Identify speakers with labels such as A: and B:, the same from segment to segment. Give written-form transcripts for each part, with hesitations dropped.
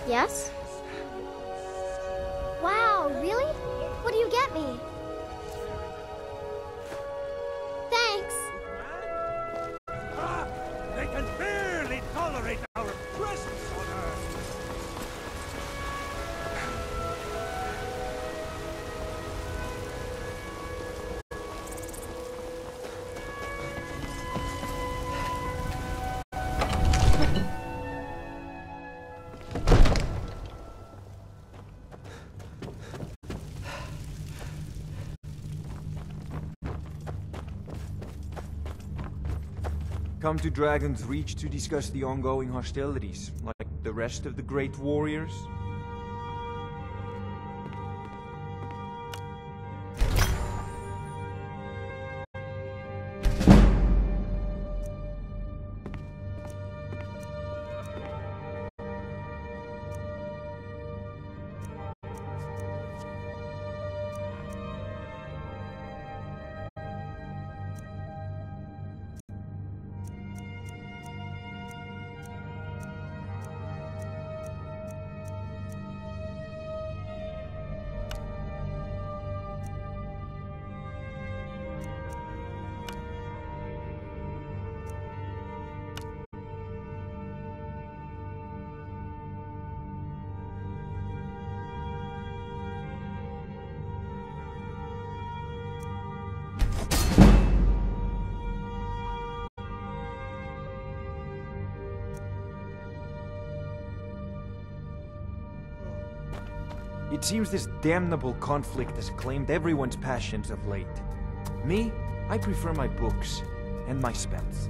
A: Yes? Wow, really? What do you get me? Thanks!
B: Ah! They can barely tolerate our presence on Earth!
C: Come to Dragon's Reach to discuss the ongoing hostilities, like the rest of the great warriors? It seems this damnable conflict has claimed everyone's passions of late. Me, I prefer my books and my spells.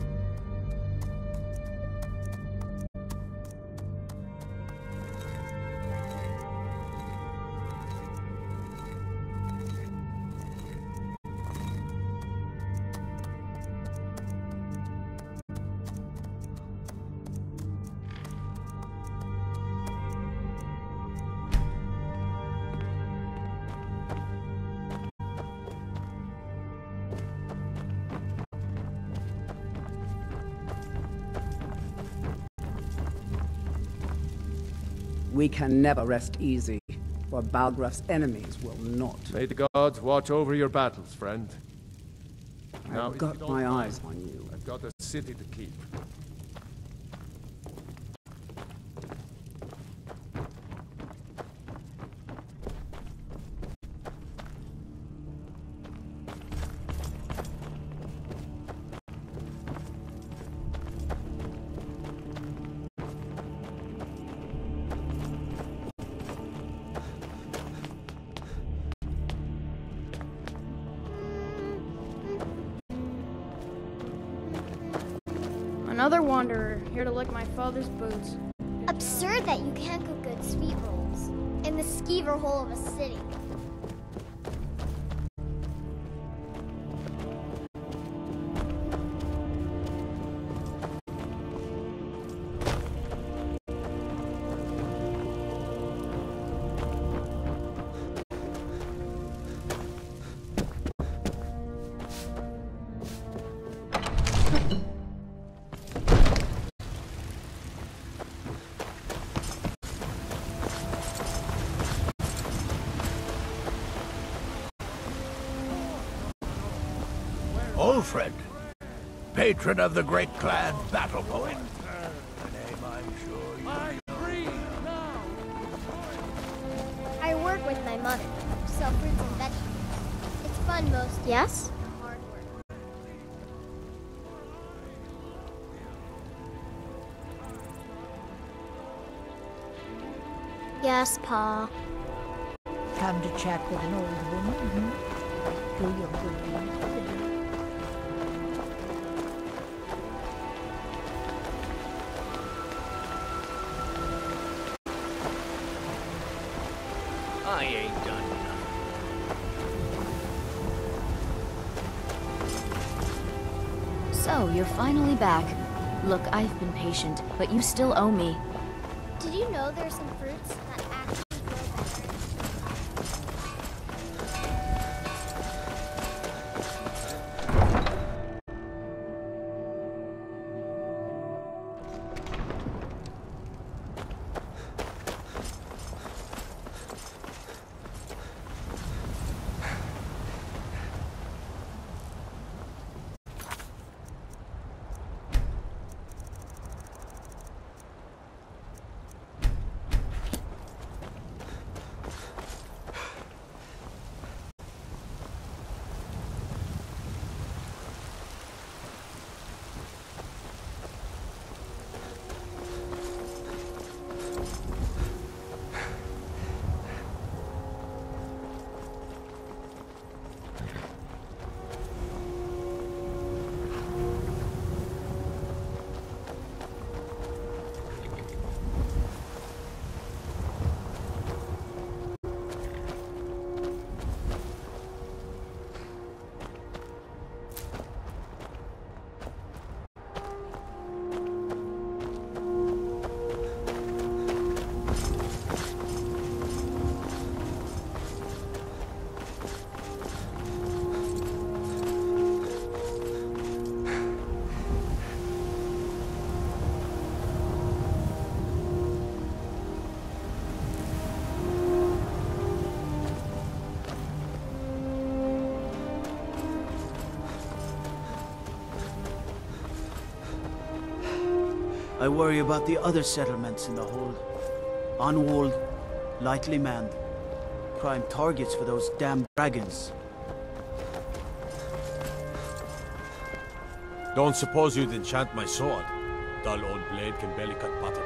D: We can never rest easy, for Balgraf's enemies will not.
E: May the gods watch over your battles, friend. Now,
D: I've got my eyes on you.
E: I've got a city to keep.
F: Another wanderer, here to lick my father's boots.
A: Absurd that you can't cook good sweet rolls in the skeever hole of a city.
B: Ulfred, patron of the great clan Battleborn. A name I'm sure you... I breathe now!
A: I work with my mother, sell fruits and vegetables. It's fun most days.
F: Yes?
A: and hard work.
F: Yes, Pa.
G: Come to chat with an old woman? Do your good work.
H: I ain't done nothing.
I: So, you're finally back. Look, I've been patient, but you still owe me.
A: Did you know there's some fruits that actually grow better?
J: I worry about the other settlements in the hold. Unwalled, lightly manned. Prime targets for those damn dragons.
K: Don't suppose you'd enchant my sword. Dull old blade can barely cut butter.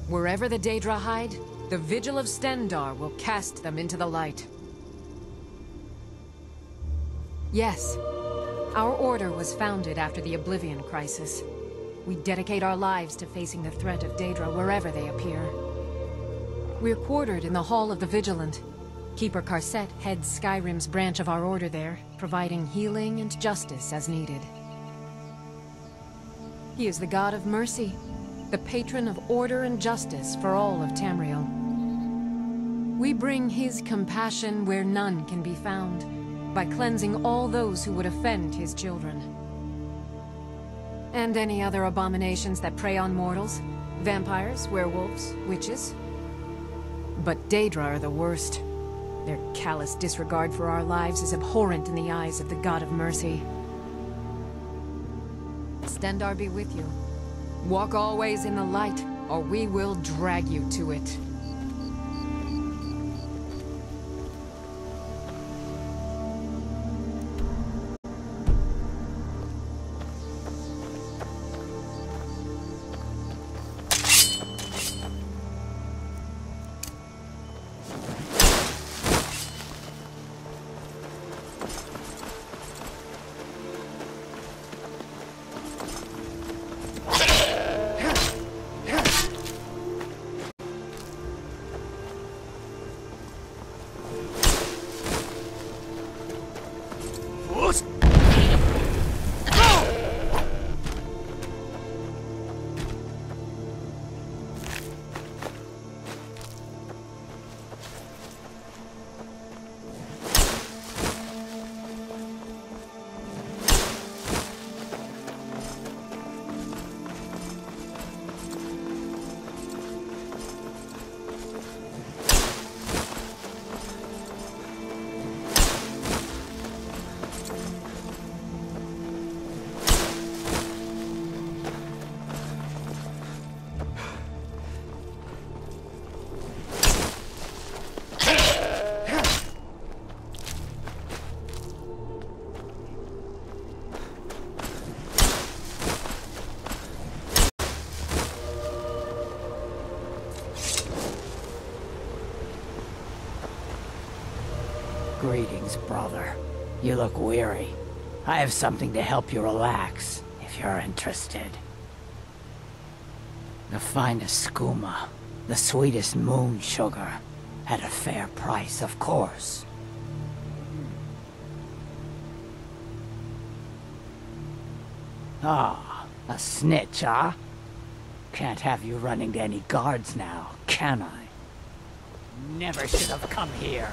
L: Wherever the Daedra hide, the Vigil of Stendarr will cast them into the light. Yes, our order was founded after the Oblivion Crisis. We dedicate our lives to facing the threat of Daedra wherever they appear. We're quartered in the Hall of the Vigilant. Keeper Karset heads Skyrim's branch of our order there, providing healing and justice as needed. He is the god of mercy, the patron of order and justice for all of Tamriel. We bring his compassion where none can be found, by cleansing all those who would offend his children. And any other abominations that prey on mortals. Vampires, werewolves, witches. But Daedra are the worst. Their callous disregard for our lives is abhorrent in the eyes of the God of Mercy. Stendarr be with you. Walk always in the light, or we will drag you to it.
G: Greetings, brother. You look weary. I have something to help you relax, if you're interested. The finest skooma, the sweetest moon sugar, at a fair price, of course. Ah, a snitch, huh? Can't have you running to any guards now, can I? Never should have come here.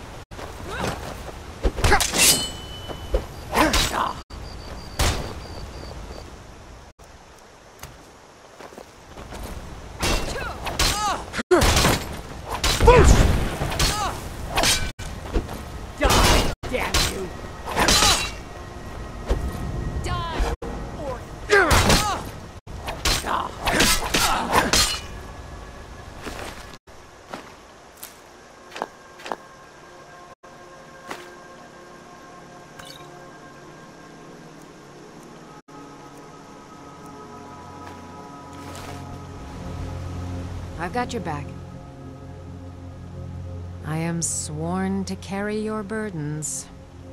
L: I've got your back. I am sworn to carry your burdens.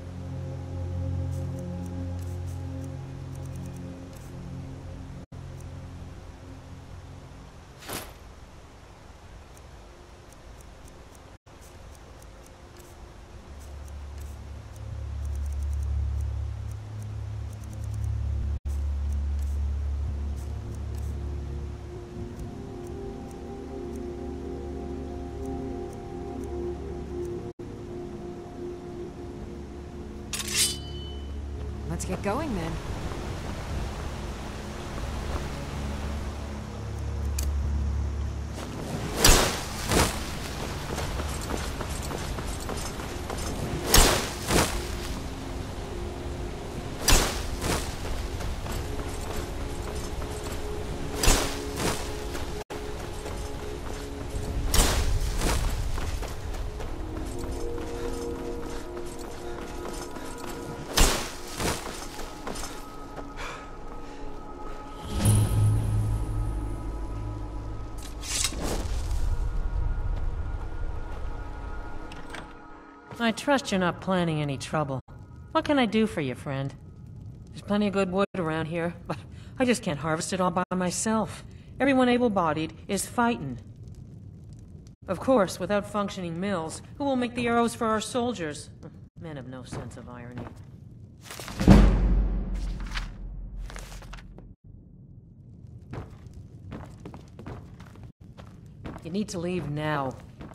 L: Let's get going then.
M: I trust you're not planning any trouble. What can I do for you, friend? There's plenty of good wood around here, but I just can't harvest it all by myself. Everyone able-bodied is fighting. Of course, without functioning mills, who will make the arrows for our soldiers? Men have no sense of irony. You need to leave now.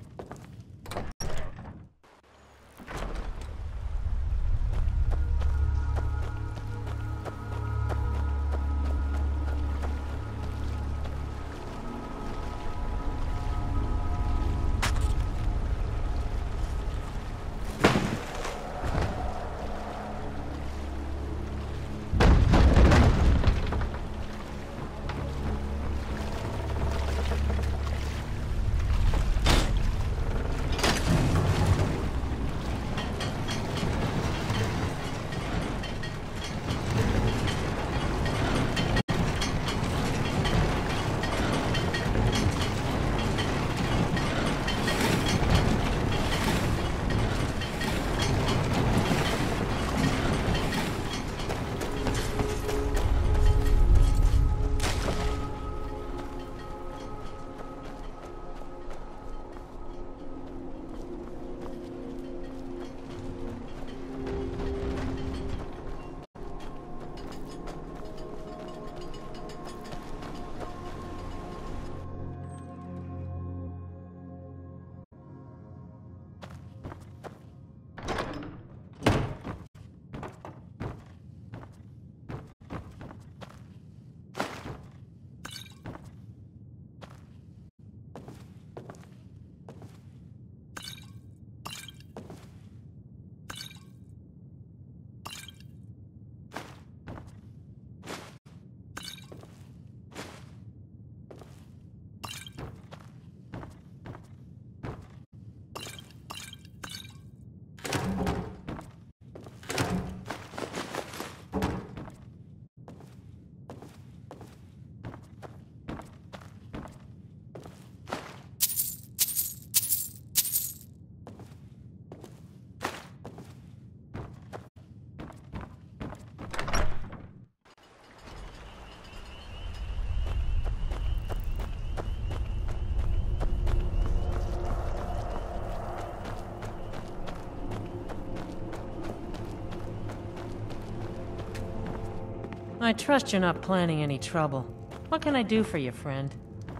M: I trust you're not planning any trouble. What can I do for you, friend?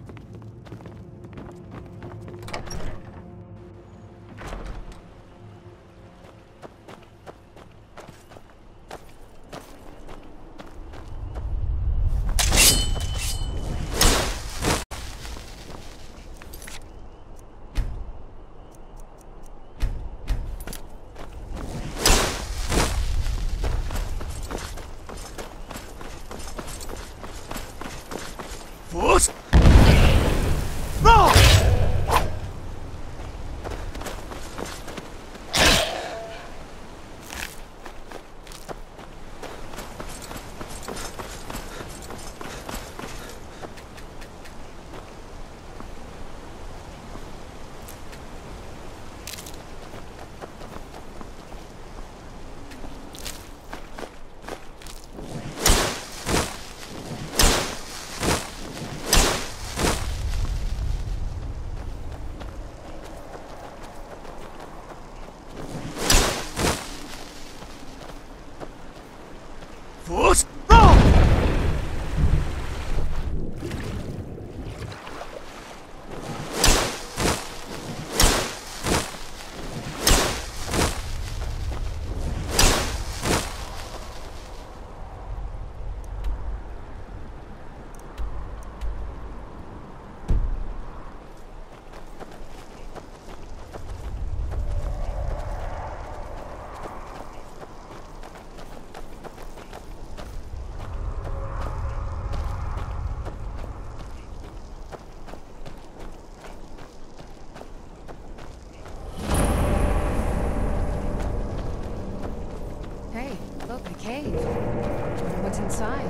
L: cave. What's inside?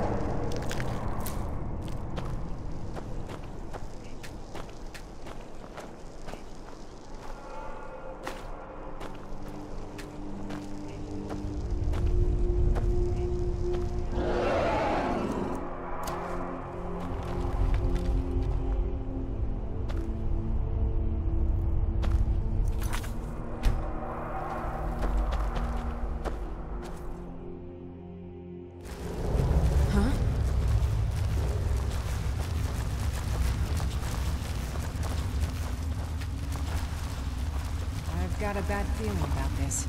L: got a bad feeling about this.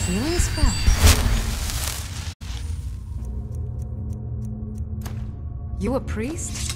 L: Healing spell. You a priest?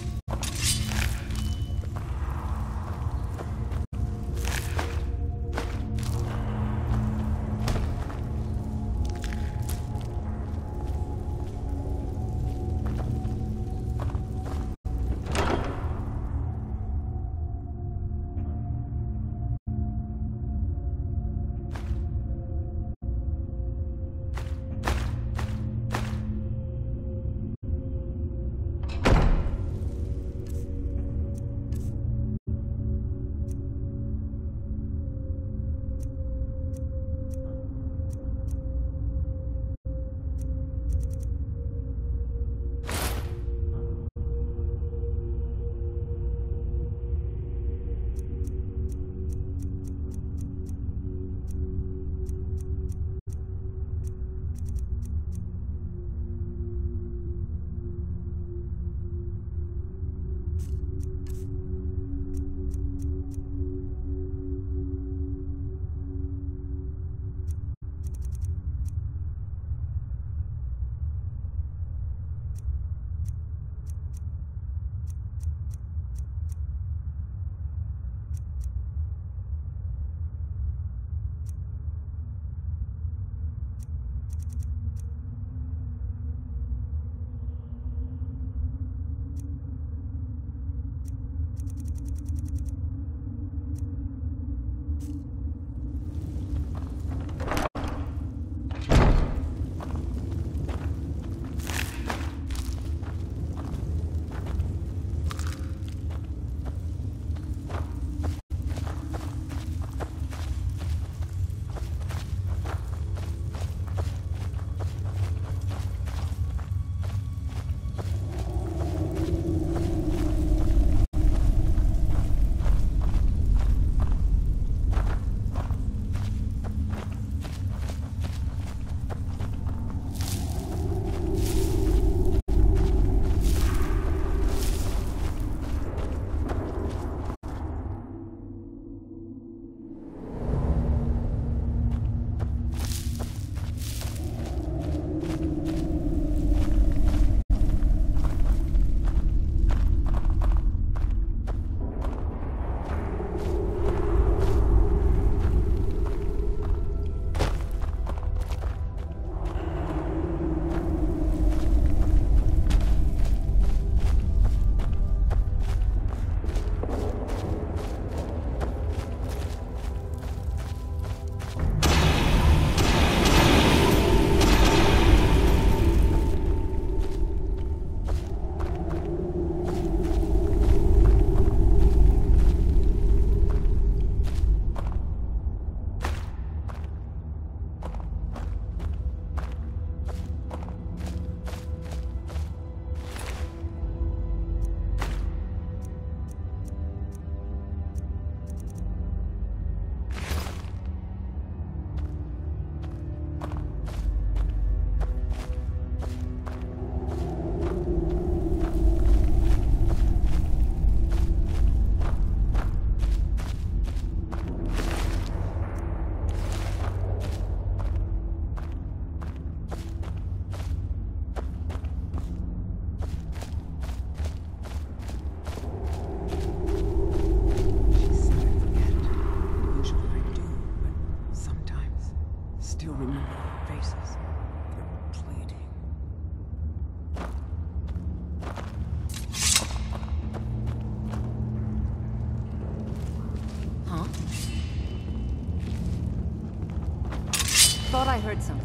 L: Thought I heard something.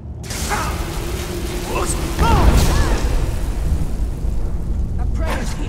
B: A prayer's here.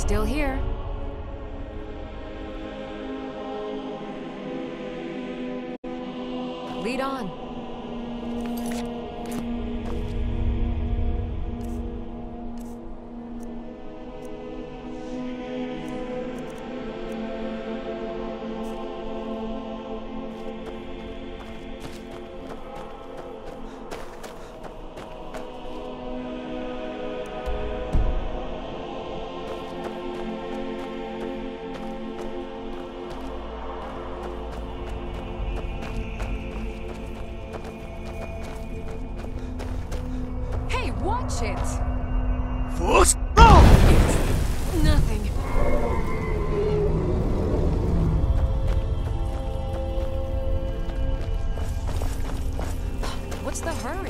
L: Still here. Lead on. Watch it!
J: Force!
L: It's nothing. What's the hurry?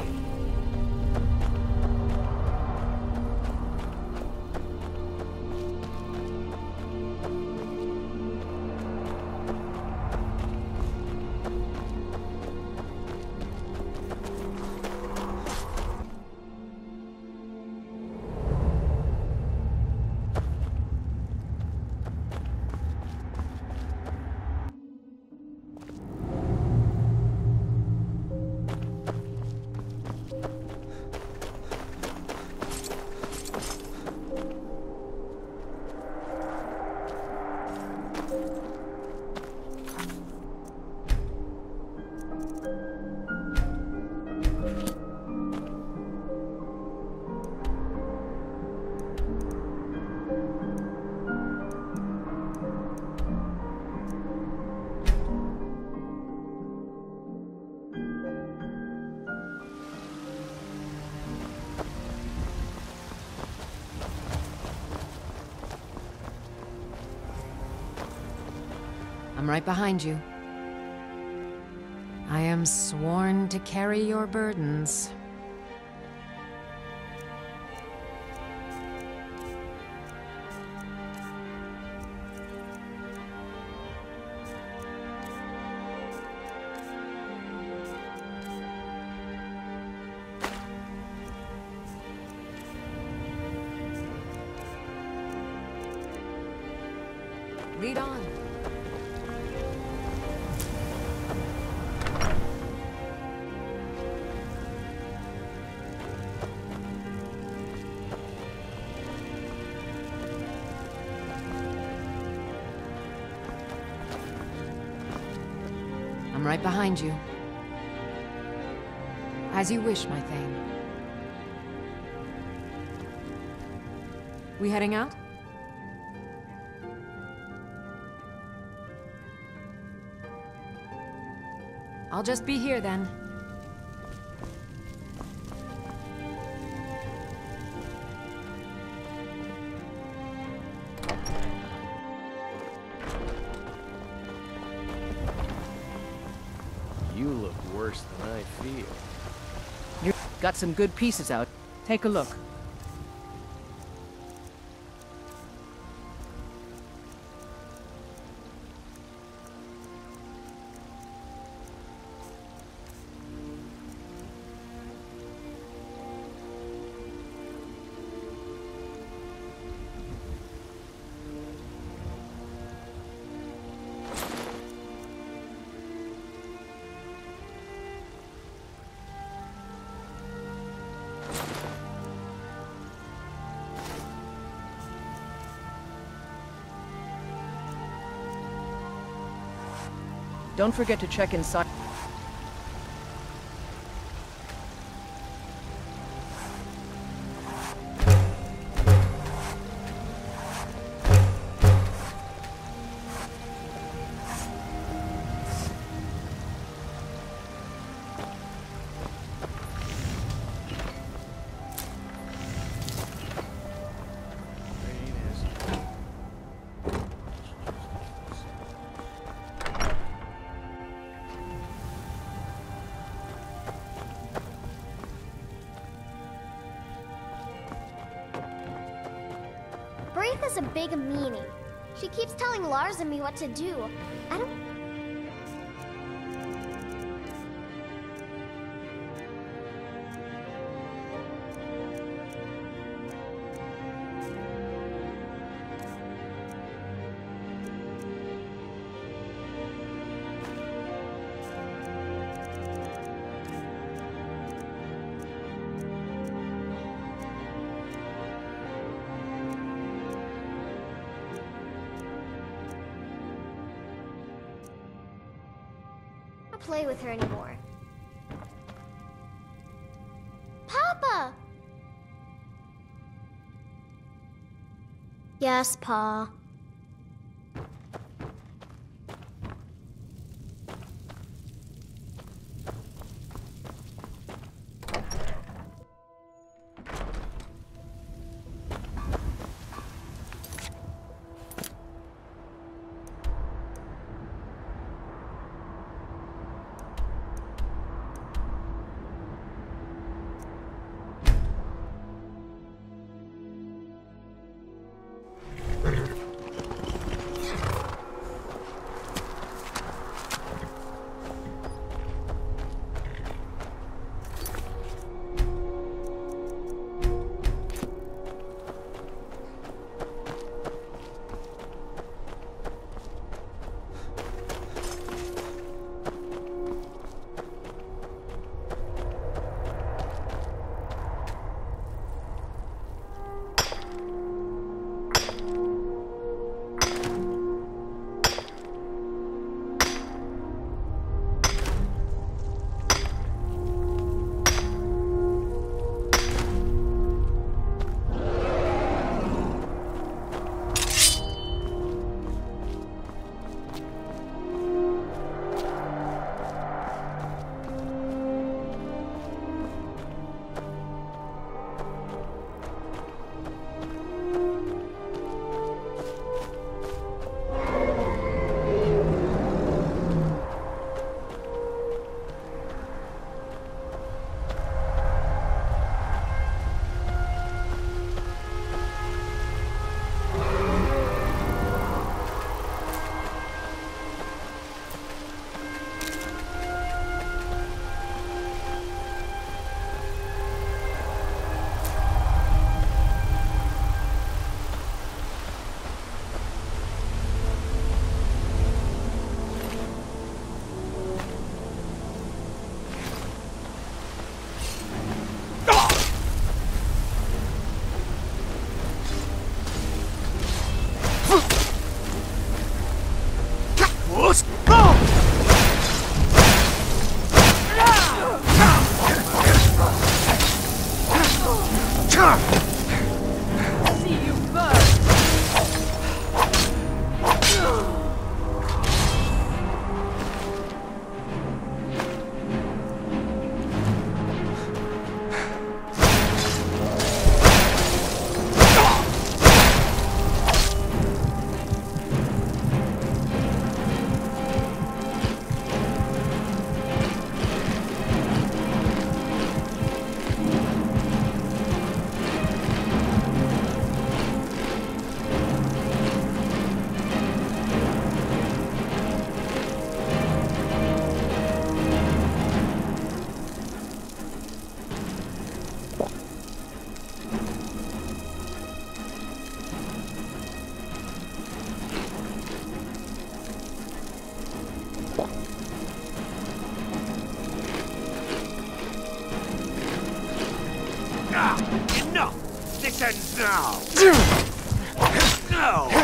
L: I'm right behind you. I am sworn to carry your burdens. Lead on. I'm right behind you. As you wish, my Thane. We heading out? I'll just be here then.
H: You look worse than I feel.
N: You've got some good pieces out. Take a look. Don't forget to check inside.
A: Braith is a big meanie. She keeps telling Lars and me what to do. I don't... play with her anymore. Papa! Yes, Pa.
B: Enough! This ends now! No!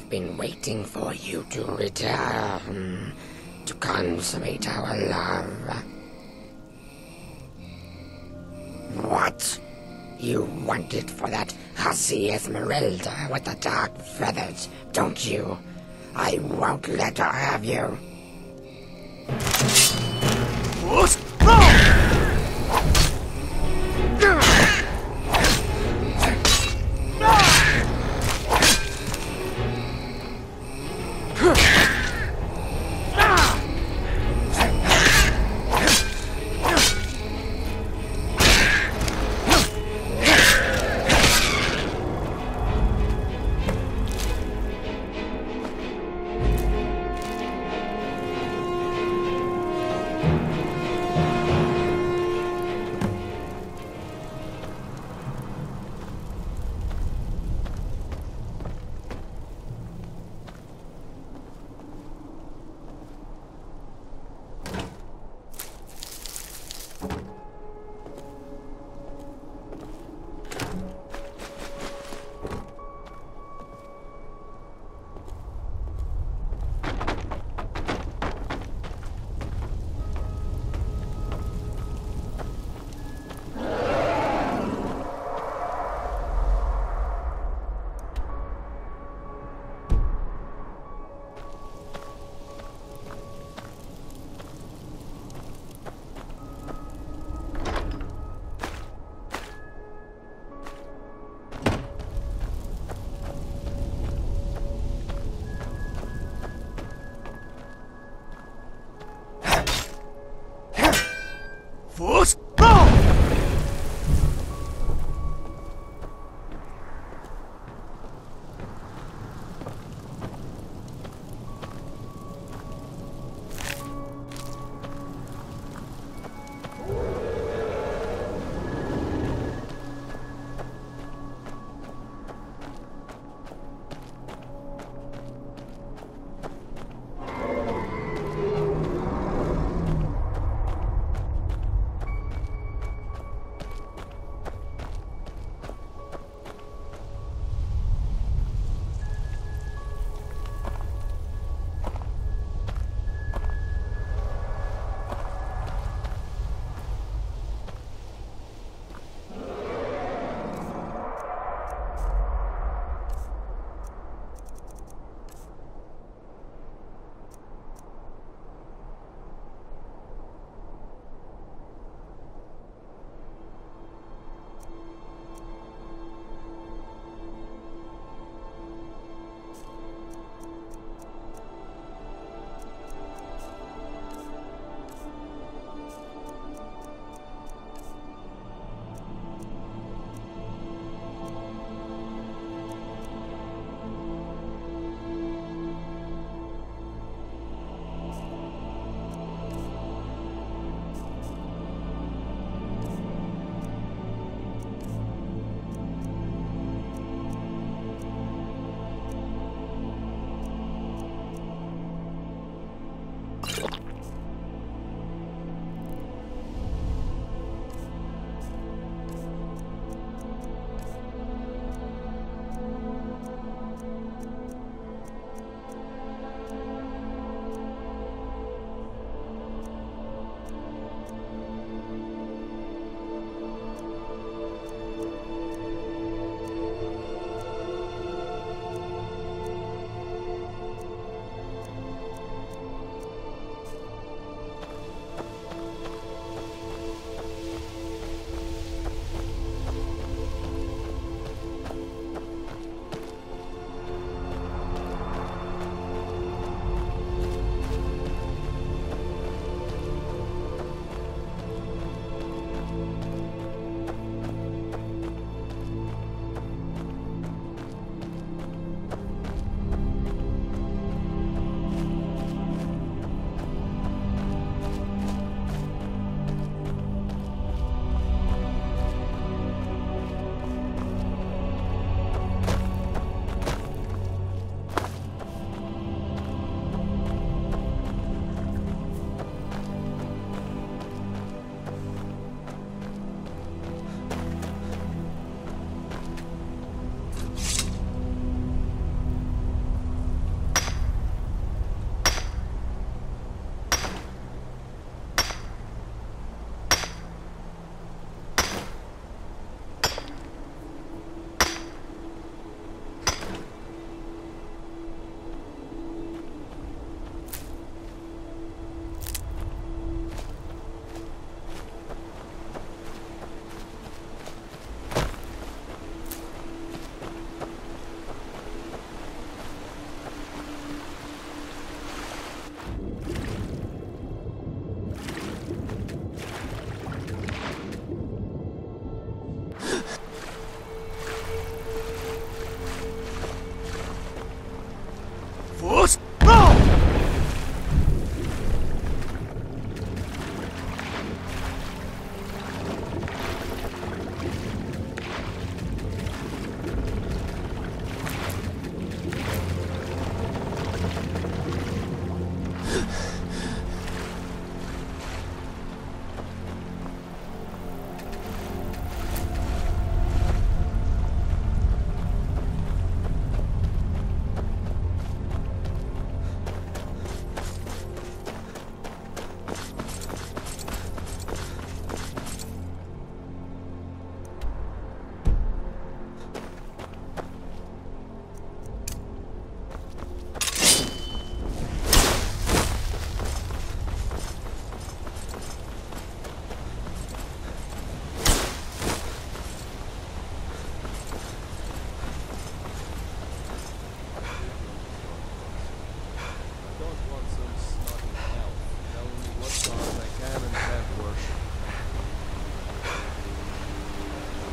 O: been waiting for you to return, to consummate our love. What? You want it for that hussy Esmeralda with the dark feathers, don't you? I won't let her have you. What?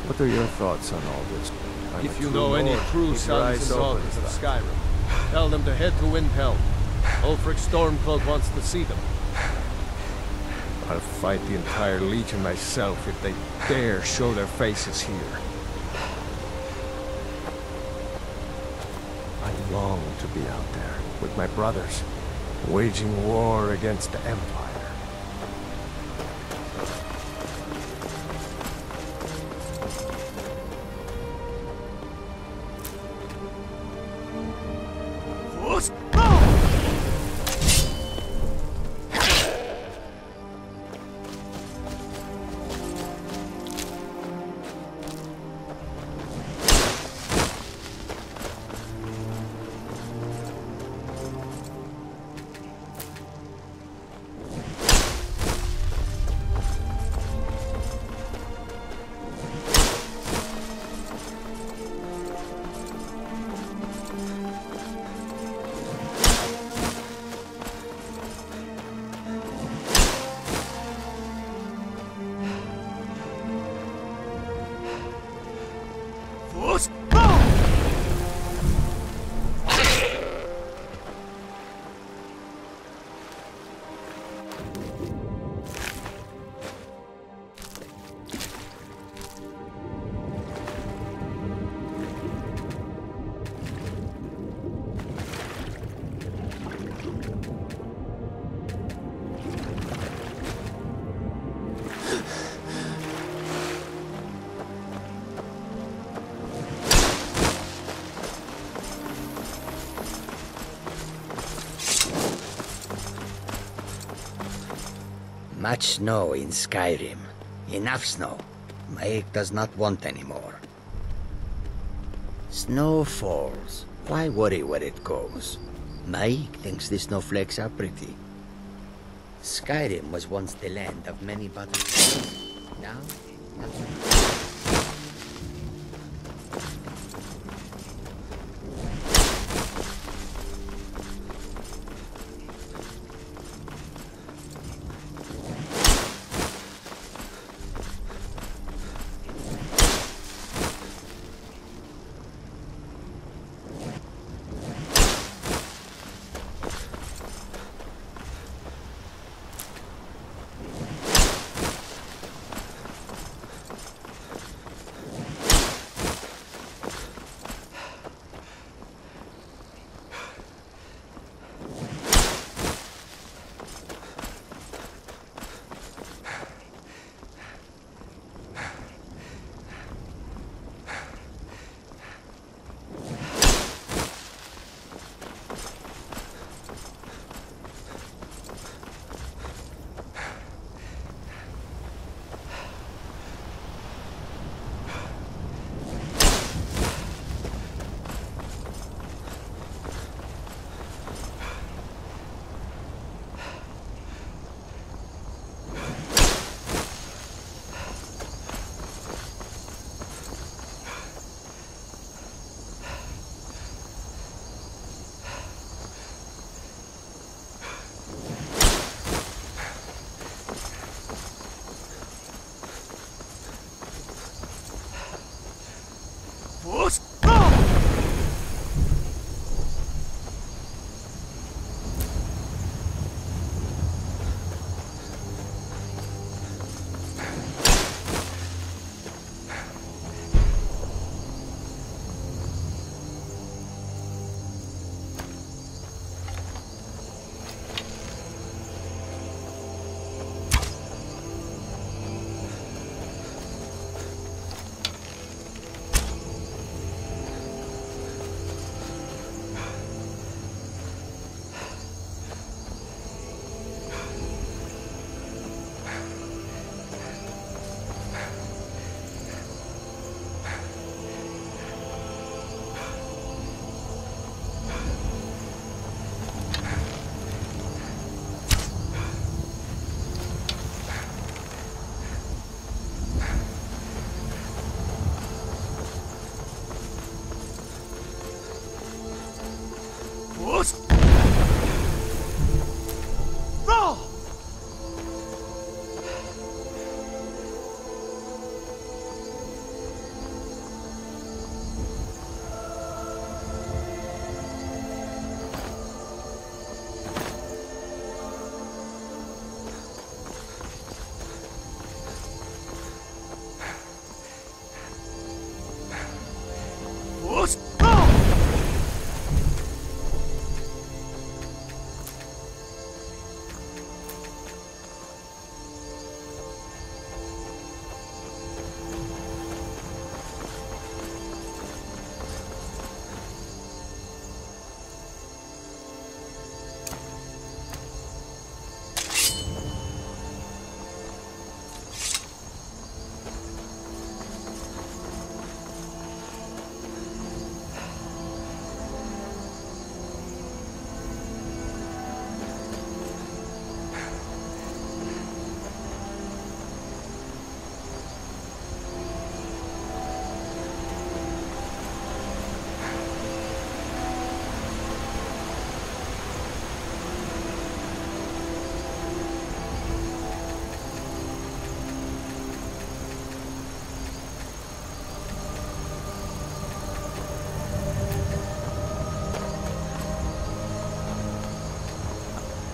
E: What are your thoughts on all this?
H: If you know any true sons and daughters of Skyrim, tell them to head to Windhelm. Ulfric Stormcloak wants to see them.
E: I'll fight the entire Legion myself if they dare show their faces here. I long to be out there with my brothers, waging war against the Empire.
O: Much snow in Skyrim. Enough snow. Maek does not want any more. Snow falls. Why worry where it goes? Maek thinks the snowflakes are pretty. Skyrim was once the land of many battlefields. Now,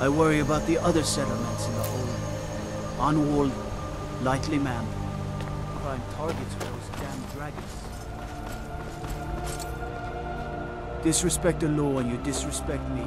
J: I worry about the other settlements in the hold. Unwalled, lightly manned. Prime targets for those damn dragons. Disrespect the law and you disrespect me.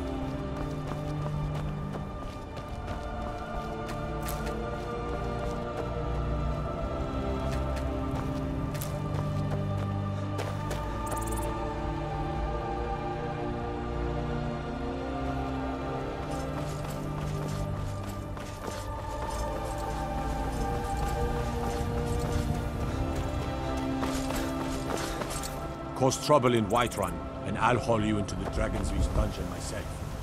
K: Cause trouble in Whiterun, and I'll haul you into the Dragon's Reach dungeon myself.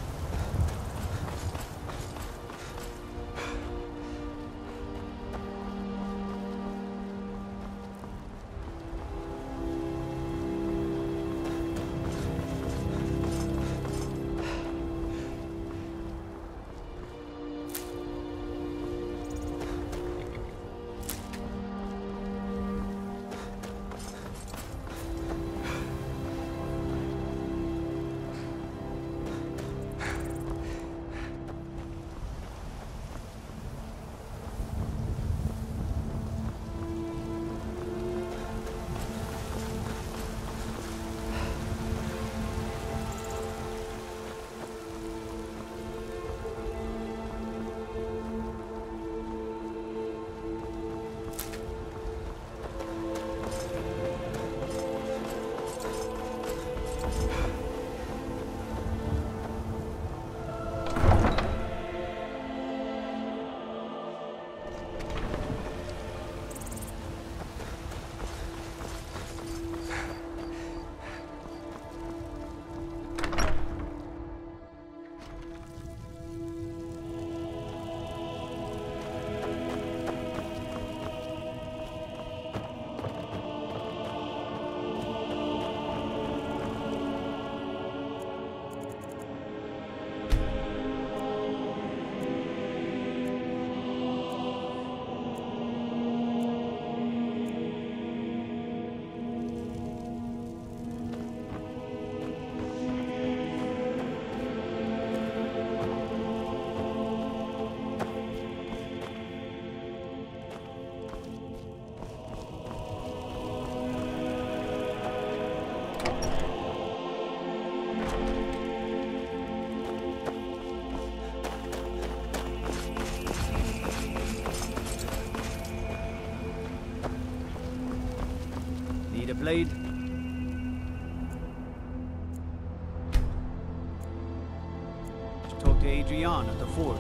J: Need a blade? Should talk to Adrian at the forge.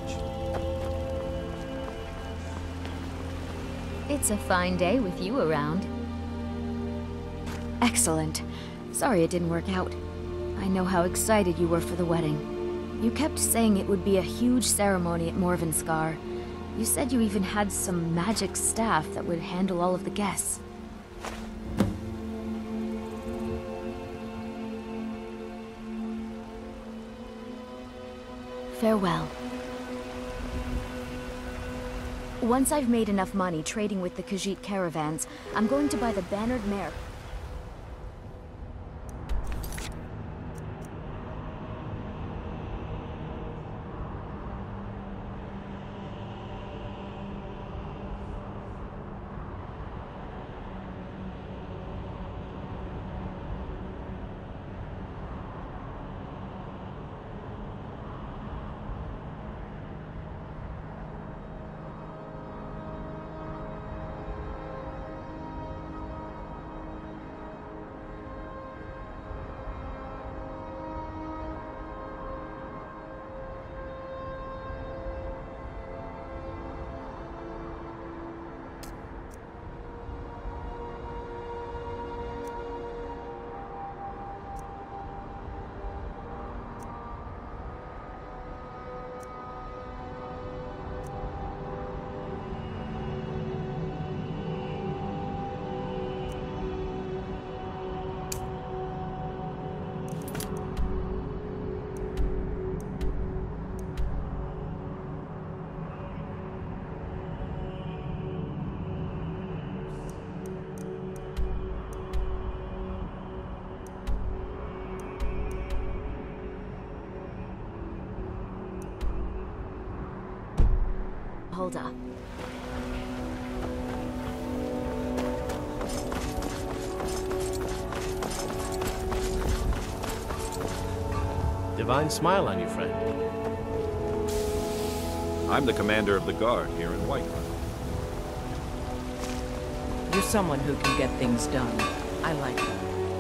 I: It's a fine day with you around. Excellent. Sorry it didn't work out. I know how excited you were for the wedding. You kept saying it would be a huge ceremony at Morvenskar. You said you even had some magic staff that would handle all of the guests. Farewell. Once I've made enough money trading with the Khajiit caravans, I'm going to buy the Bannered Mare. Hulda.
H: Divine smile on you, friend.
P: I'm the commander of the guard here in Whiterun.
N: You're someone who can get things done. I like that.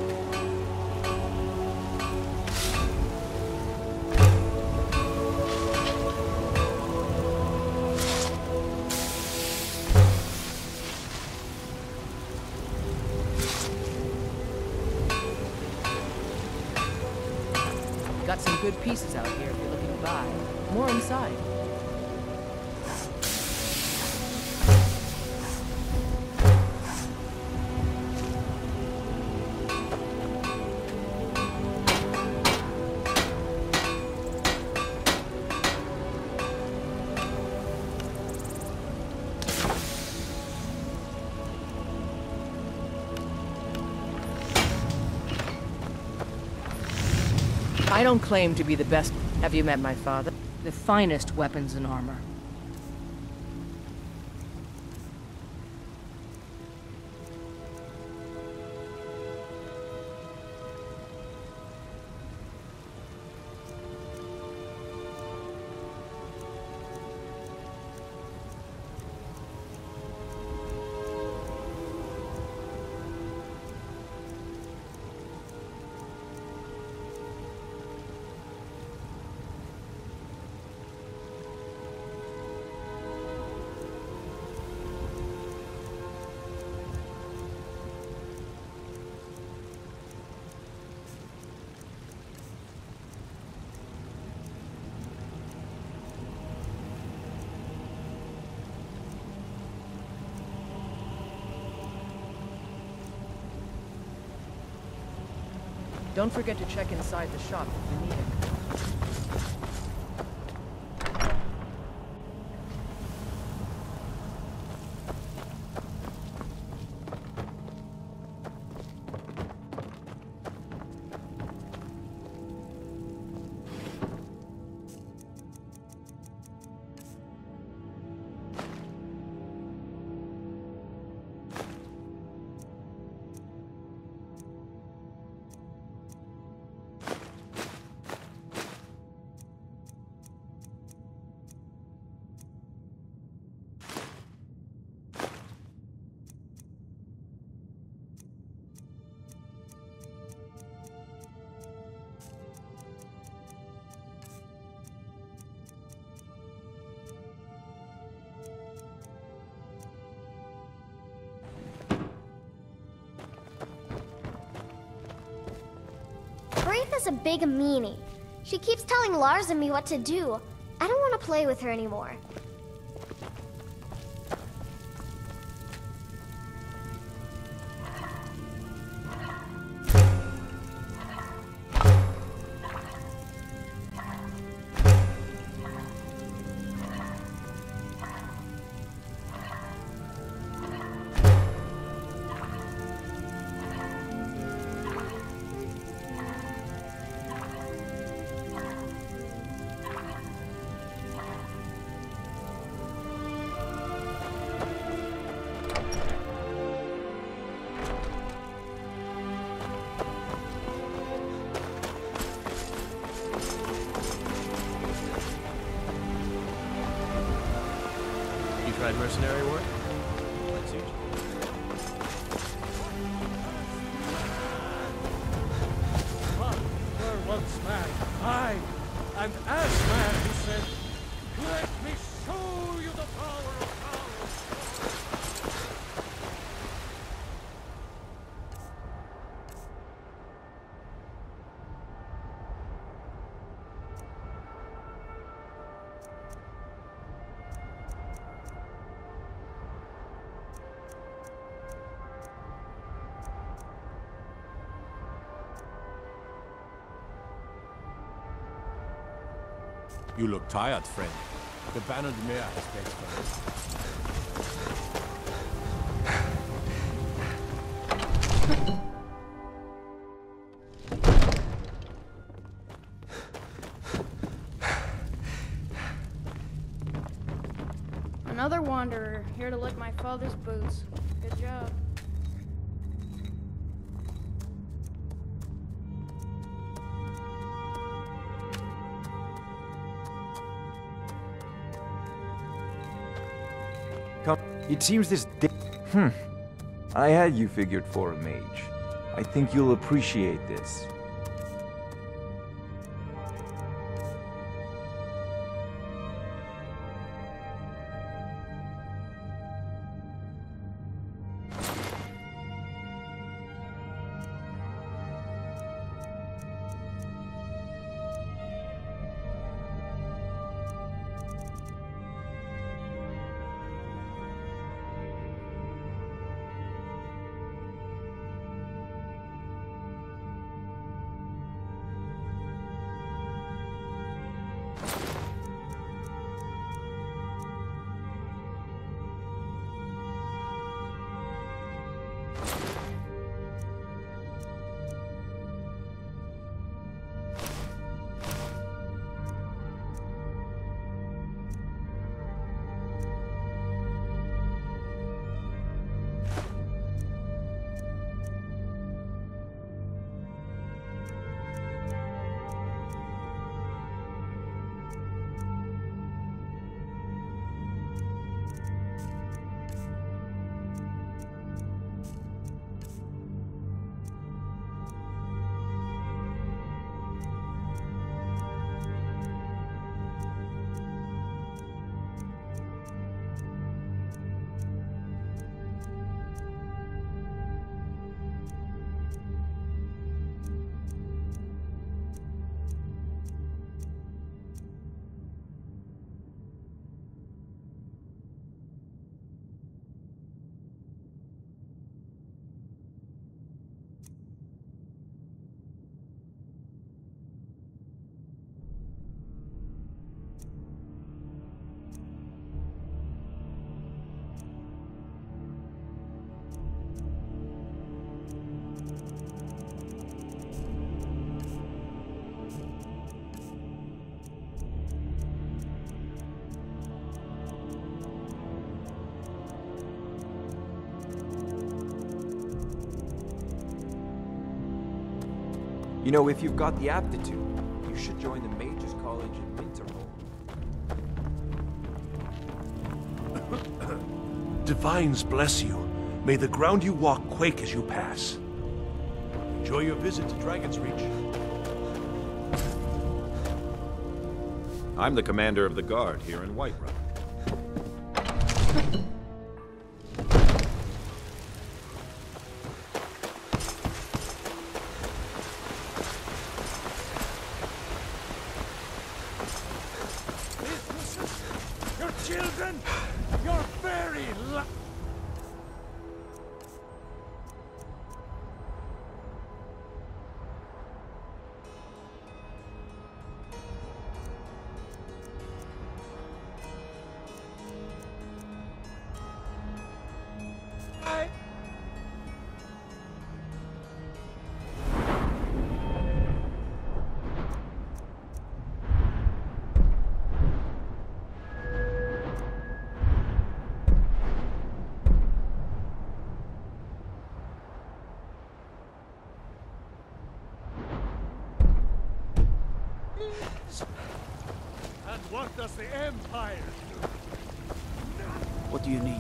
N: Got some good pieces out here if you're looking to buy. More inside. I don't claim to be the best. Have you met my father? The finest weapons and armor. Don't forget to check inside the shop if you need it.
A: Braithe is a big meanie. She keeps telling Lars and me what to do. I don't want to play with her anymore.
H: Tried mercenary work? Let's see.
B: Were once mad. I am as mad who said, "Let me show you the power of power."
K: You look tired, friend. The Banner de Mer has begs for
F: Another wanderer, here to lick my father's boots. Good job.
C: Come. It seems this I had you figured for a mage. I think you'll appreciate this. You know, if you've got the aptitude, you should join the Mages College in Winterhold.
Q: Divines bless you. May the ground you walk quake as you pass. Enjoy your visit to Dragon's Reach.
P: I'm the commander of the guard here in Whiterun.
B: Your children! You're very And what does the Empire do?
J: What do you need?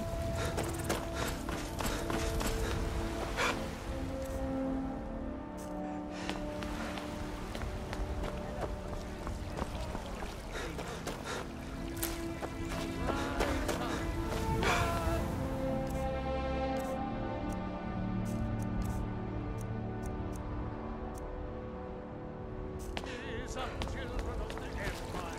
B: These are children of the Empire.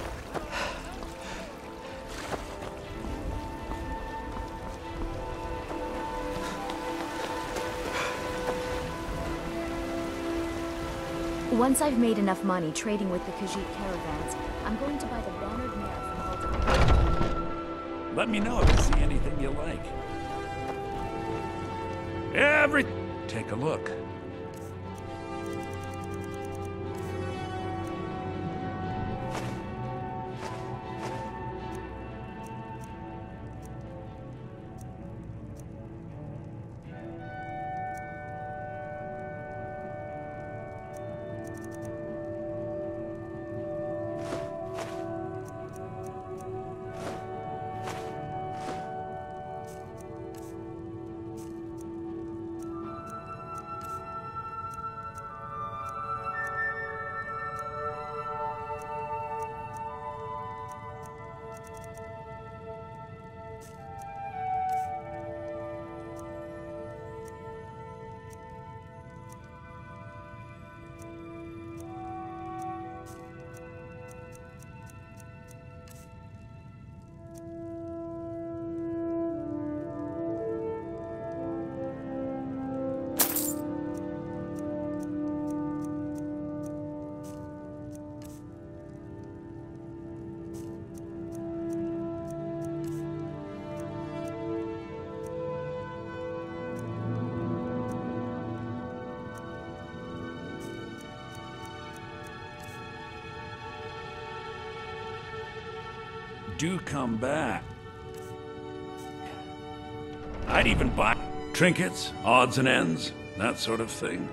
I: Once I've made enough money trading with the Khajiit caravans, I'm going to buy the Bannered Mare from Alderaan.
B: Let me know if you see anything you like. Take a look.
R: do come back. I'd even buy trinkets, odds and ends, that sort of thing.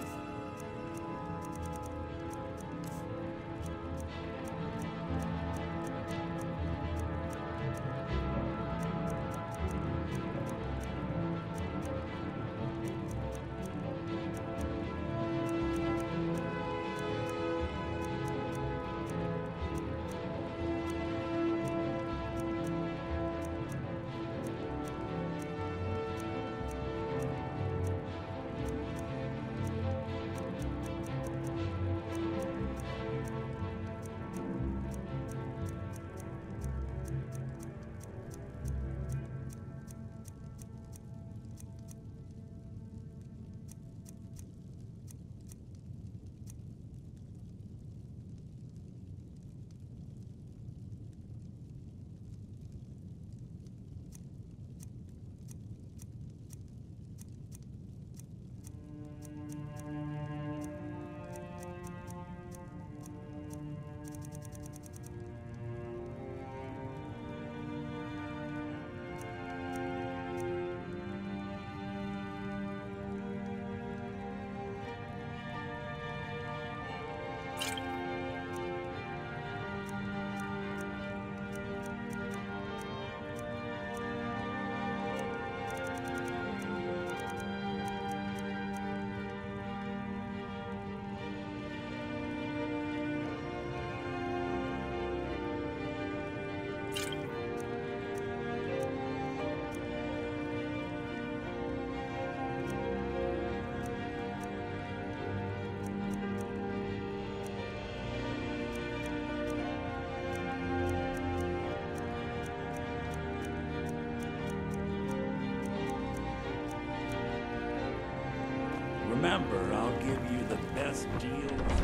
R: Remember, I'll give you the best deals.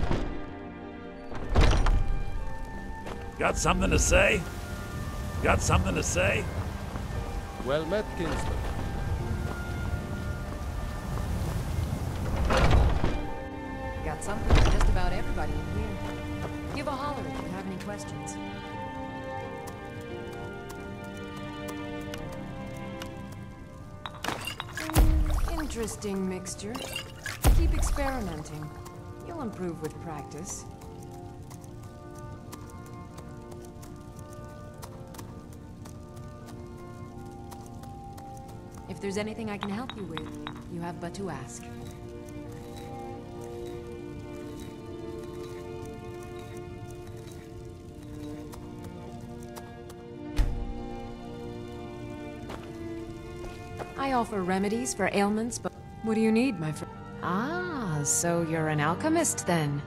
R: Got something to say? Got something to say?
H: Well met, Kinsman.
L: Got something for just about everybody in here. Give a holler if you have any questions. Interesting mixture. Keep experimenting. You'll improve with practice. If there's anything I can help you with, you have but to ask. I offer remedies for ailments, but what do you need, my friend? Ah, so you're an alchemist then?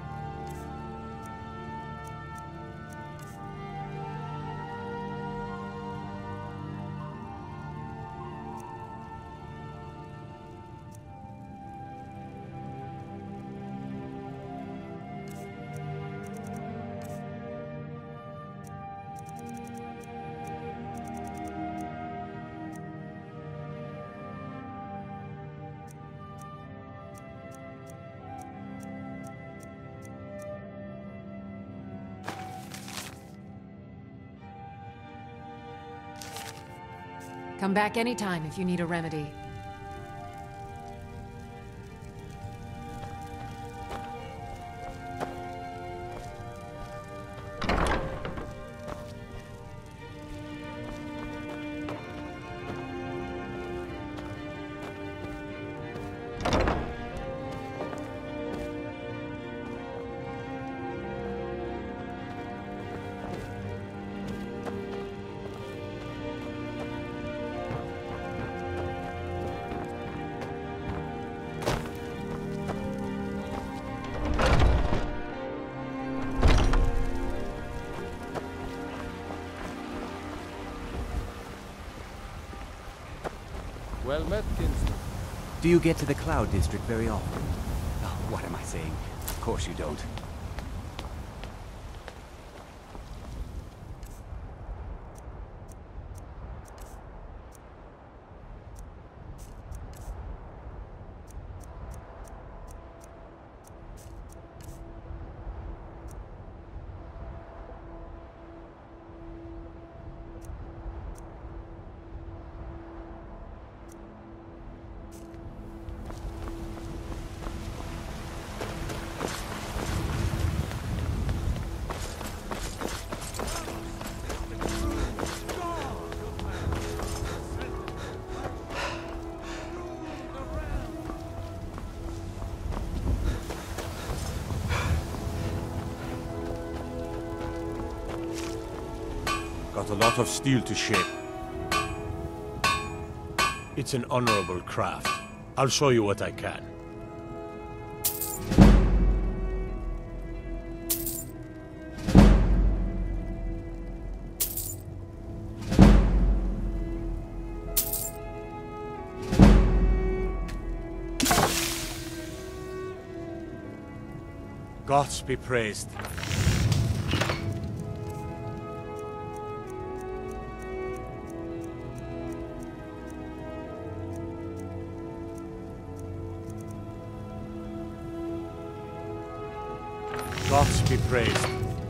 L: Come back anytime if you need a remedy.
H: Well met, Kinsman.
S: Do you get to the Cloud District very often? Oh, what am I saying? Of course you don't.
K: Got a lot of steel to shape. It's an honorable craft. I'll show you what I can. Gods be praised. Gods be praised.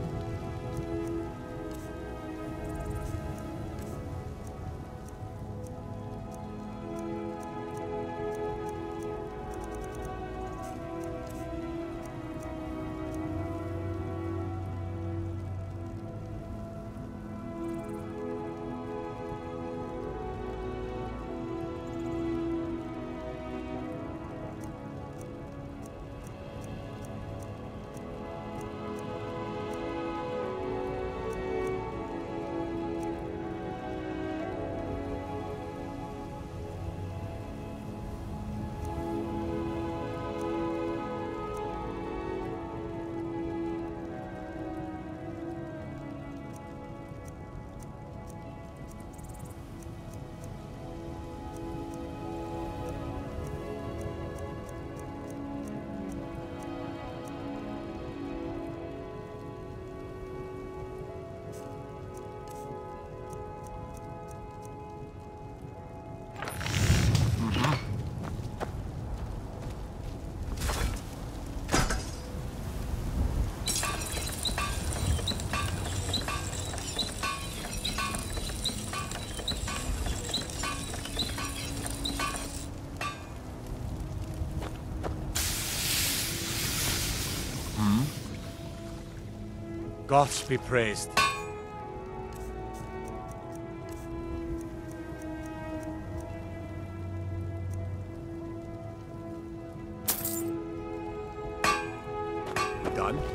K: Gods be praised. Done.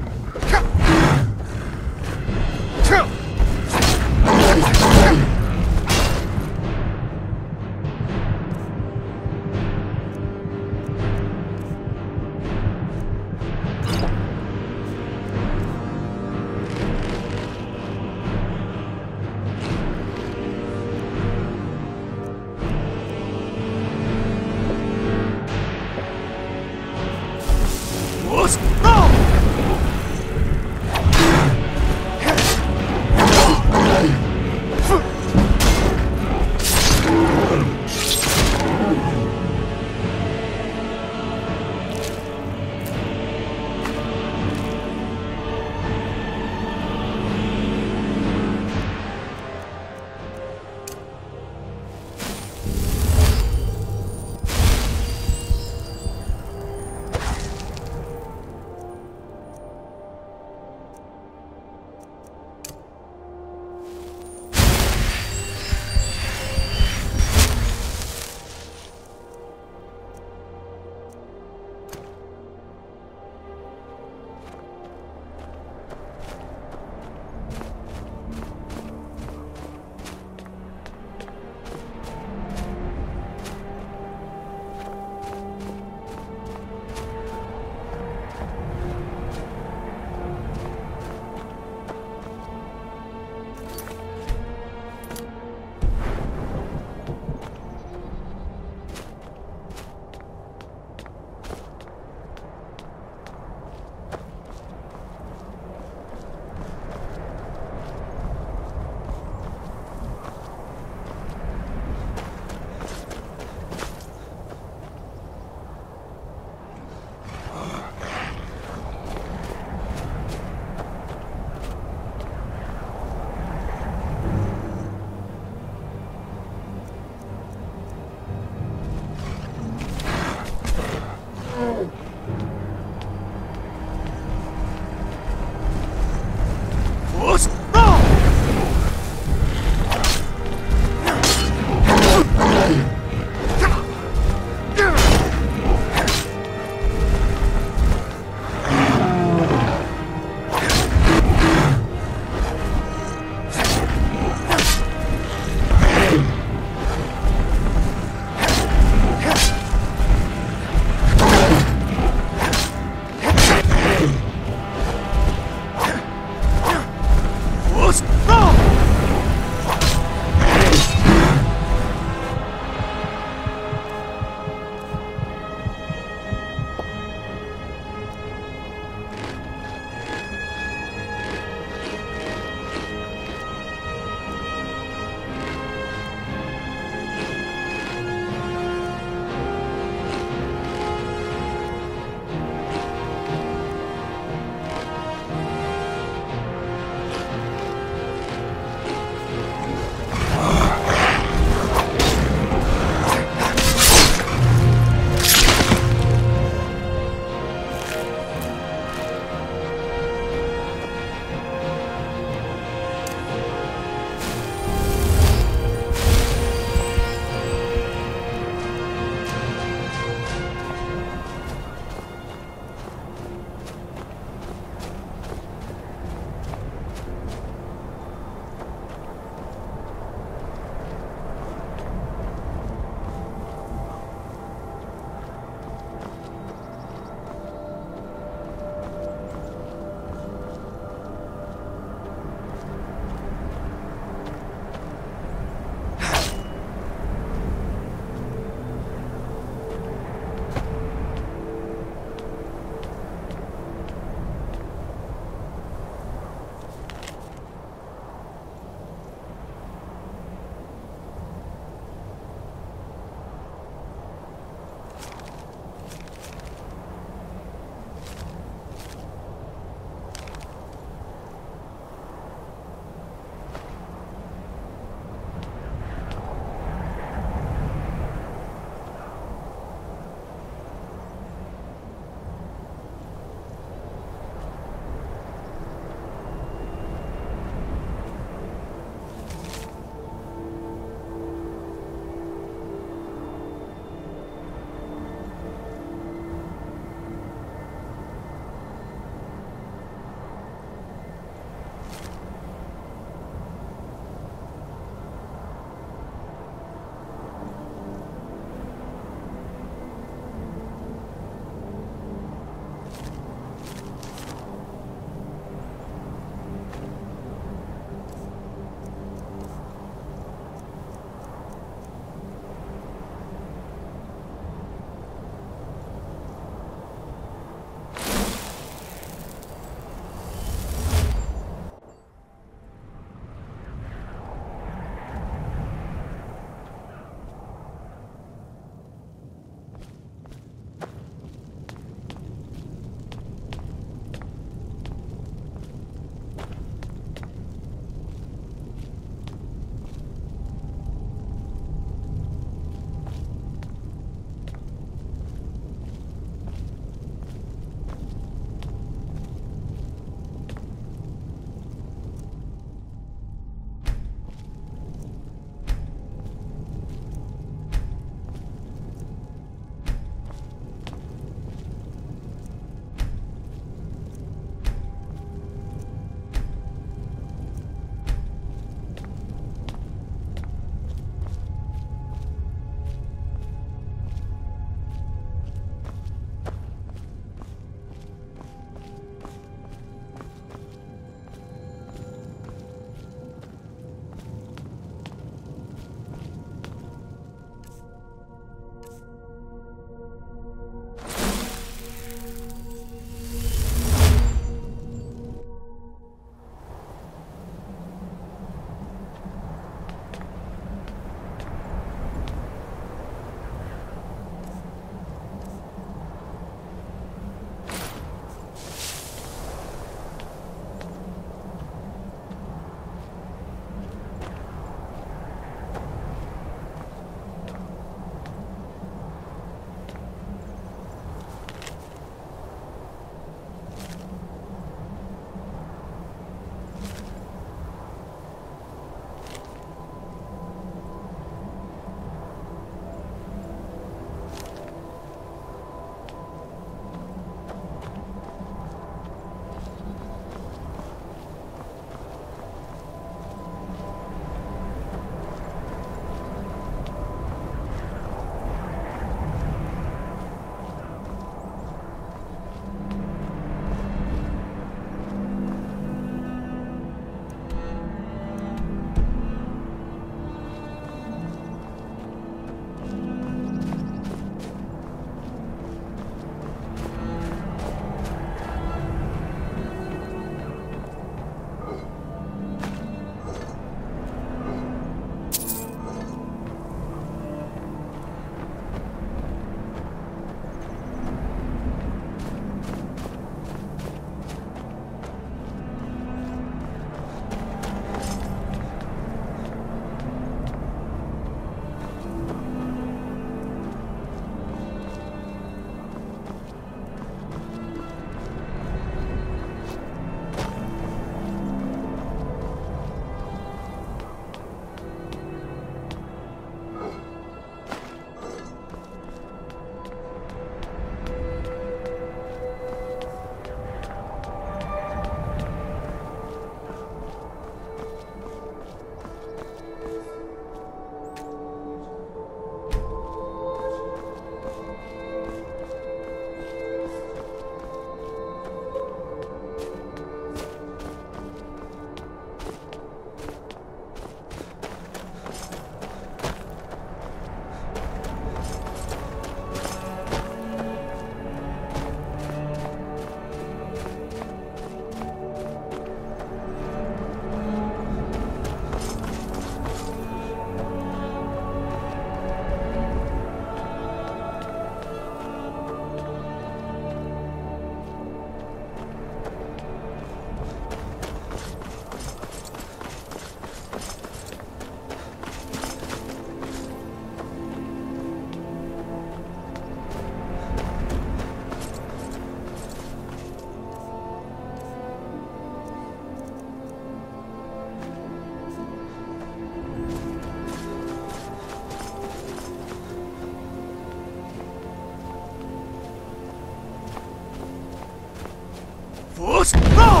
G: close! Go!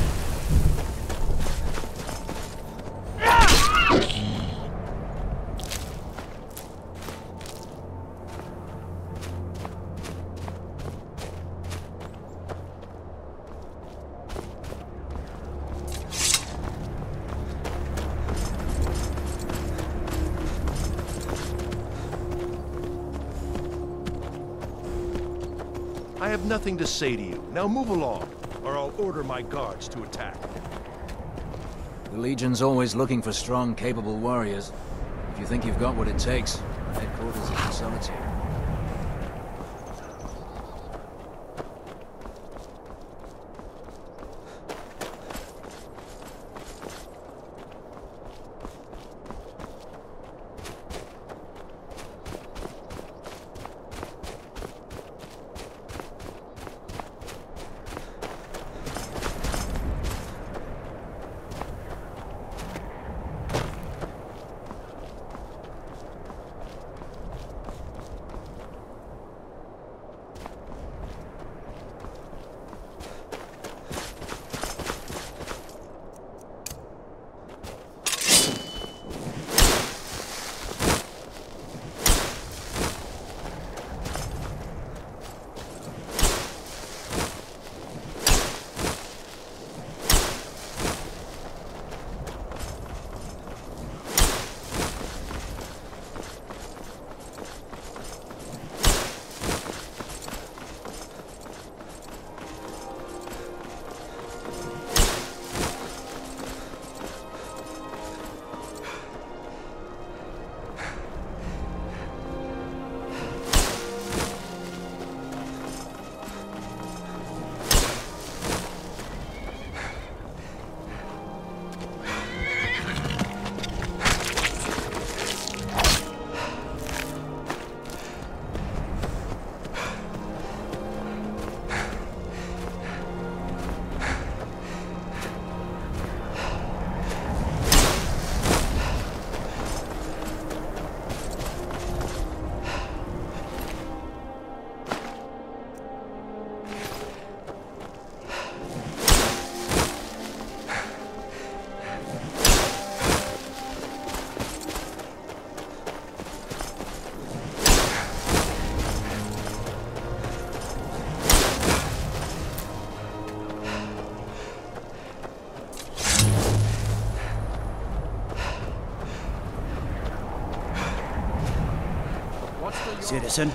Q: I have nothing to say to you. Now move along, or I'll order my guards to attack.
T: The Legion's always looking for strong, capable warriors. If you think you've got what it takes, headquarters is in Solitude.
J: Citizen?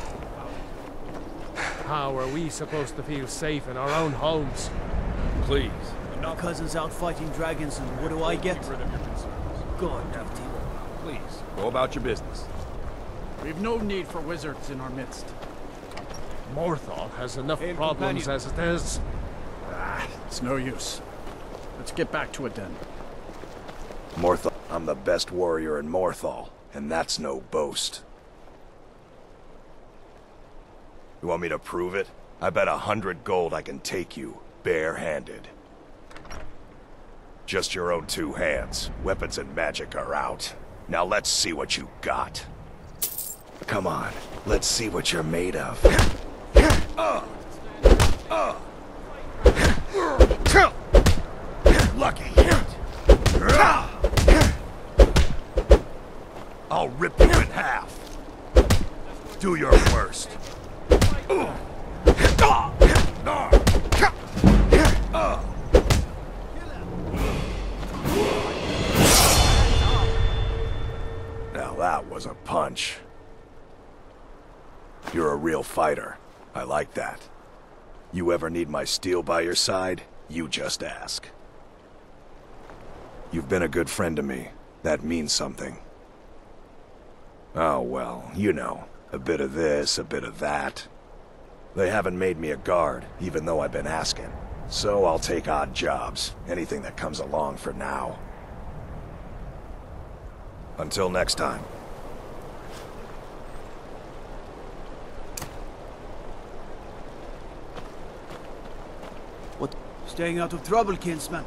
H: How are we supposed to feel safe in our own homes?
K: Please.
J: My cousin's out fighting dragons, and what do I get? God,
K: please, go about your business.
U: We've no need for wizards in our midst.
H: Morthal has enough problems as it is.
U: It's no use. Let's get back to it then.
B: Morthal, I'm the best warrior in Morthal, and that's no boast. You want me to prove it? I bet 100 gold I can take you, bare-handed. Just your own 2 hands. Weapons and magic are out. Now let's see what you got. Come on, let's see what you're made of. Lucky. I'll rip you in half. Do your worst. Now that was a punch. You're a real fighter. I like that. You ever need my steel by your side, you just ask. You've been a good friend to me. That means something. Oh well, you know, a bit of this, a bit of that. They haven't made me a guard, even though I've been asking. So I'll take odd jobs, anything that comes along for now. Until next time.
J: What? Staying out of trouble, kinsman.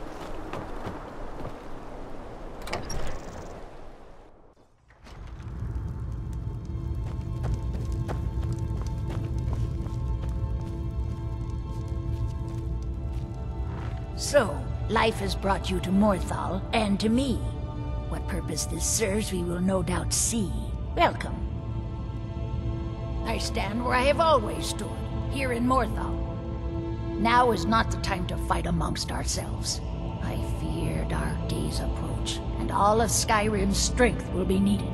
D: So, life has brought you to Morthal, and to me. What purpose this serves we will no doubt see. Welcome. I stand where I have always stood, here in Morthal. Now is not the time to fight amongst ourselves. I fear dark days approach, and all of Skyrim's strength will be needed.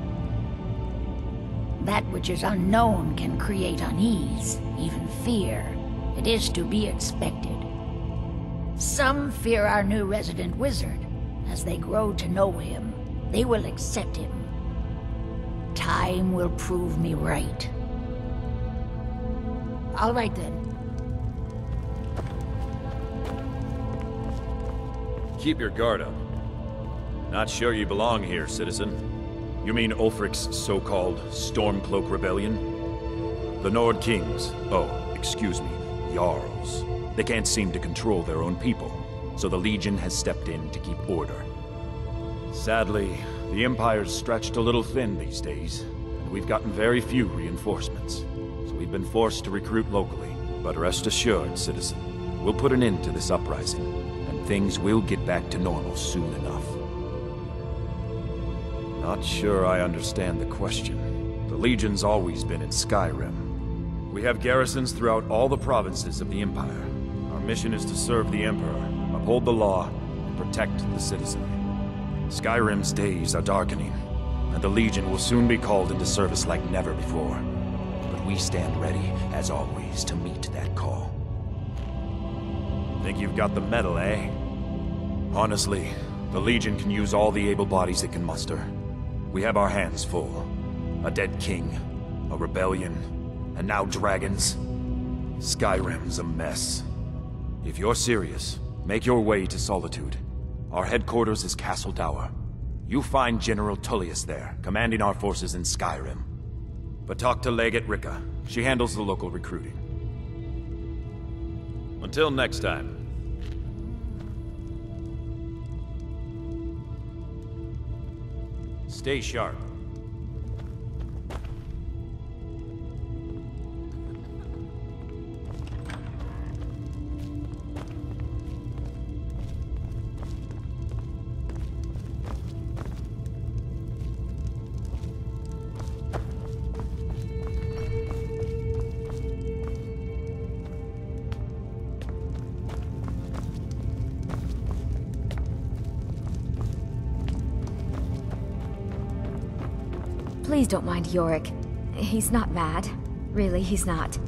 D: That which is unknown can create unease, even fear. It is to be expected. Some fear our new resident wizard. As they grow to know him, they will accept him. Time will prove me right. All right then.
P: Keep your guard up. Not sure you belong here, citizen. You mean Ulfric's so-called Stormcloak Rebellion? The Nord Kings, excuse me, Jarls. They can't seem to control their own people, so the Legion has stepped in to keep order. Sadly, the Empire's stretched a little thin these days, and we've gotten very few reinforcements, so we've been forced to recruit locally. But rest assured, citizen, we'll put an end to this uprising, and things will get back to normal soon enough. Not sure I understand the question. The Legion's always been in Skyrim. We have garrisons throughout all the provinces of the Empire. Our mission is to serve the Emperor, uphold the law, and protect the citizenry. Skyrim's days are darkening, and the Legion will soon be called into service like never before. But we stand ready, as always, to meet that call. Think you've got the mettle, eh? Honestly, the Legion can use all the able bodies it can muster. We have our hands full. A dead king, a rebellion, and now dragons. Skyrim's a mess. If you're serious, make your way to Solitude. Our headquarters is Castle Dour. You find General Tullius there, commanding our forces in Skyrim. But talk to Legate Rika. She handles the local recruiting. Until next time. Stay sharp.
I: Please don't mind Yorick. He's not mad. Really, he's not.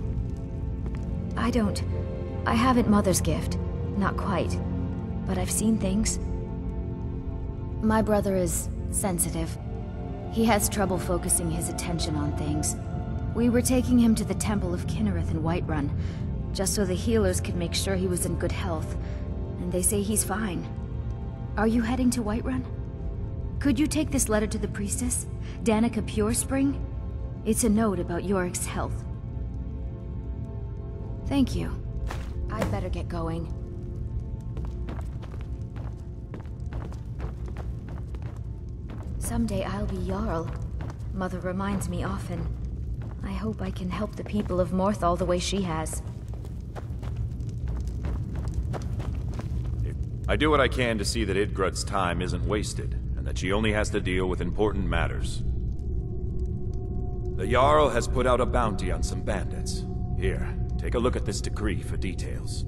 I: I haven't Mother's gift. Not quite. But I've seen things. My brother is sensitive. He has trouble focusing his attention on things. We were taking him to the Temple of Kinnereth in Whiterun, just so the healers could make sure he was in good health. And they say he's fine. Are you heading to Whiterun? Could you take this letter to the priestess, Danica Purespring? It's a note about Yorick's health. Thank you. I'd better get going. Someday I'll be Jarl. Mother reminds me often. I hope I can help the people of Morthal the way she has.
P: I do what I can to see that Idgrud's time isn't wasted, and that she only has to deal with important matters. The Jarl has put out a bounty on some bandits. Here, take a look at this decree for details.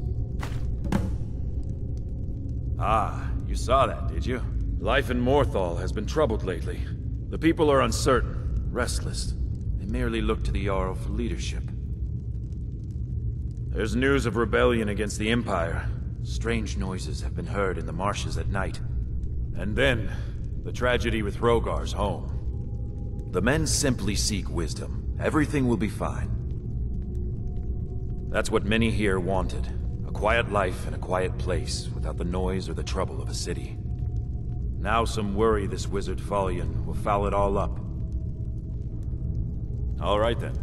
P: Ah, you saw that, did you? Life in Morthal has been troubled lately. The people are uncertain, restless. They merely look to the Jarl for leadership. There's news of rebellion against the Empire. Strange noises have been heard in the marshes at night. And then, the tragedy with Rogar's home. The men simply seek wisdom. Everything will be fine. That's what many here wanted. A quiet life in a quiet place, without the noise or the trouble of a city. Now some worry this wizard Fallion will foul it all up. All right then.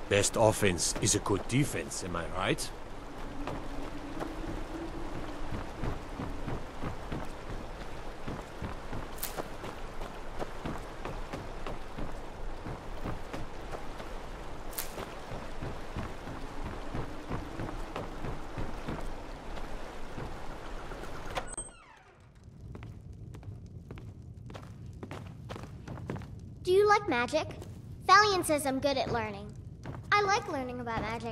K: Best offense is a good defense, am I right?
A: Do you like magic? Valiant says I'm good at learning. I like learning about magic.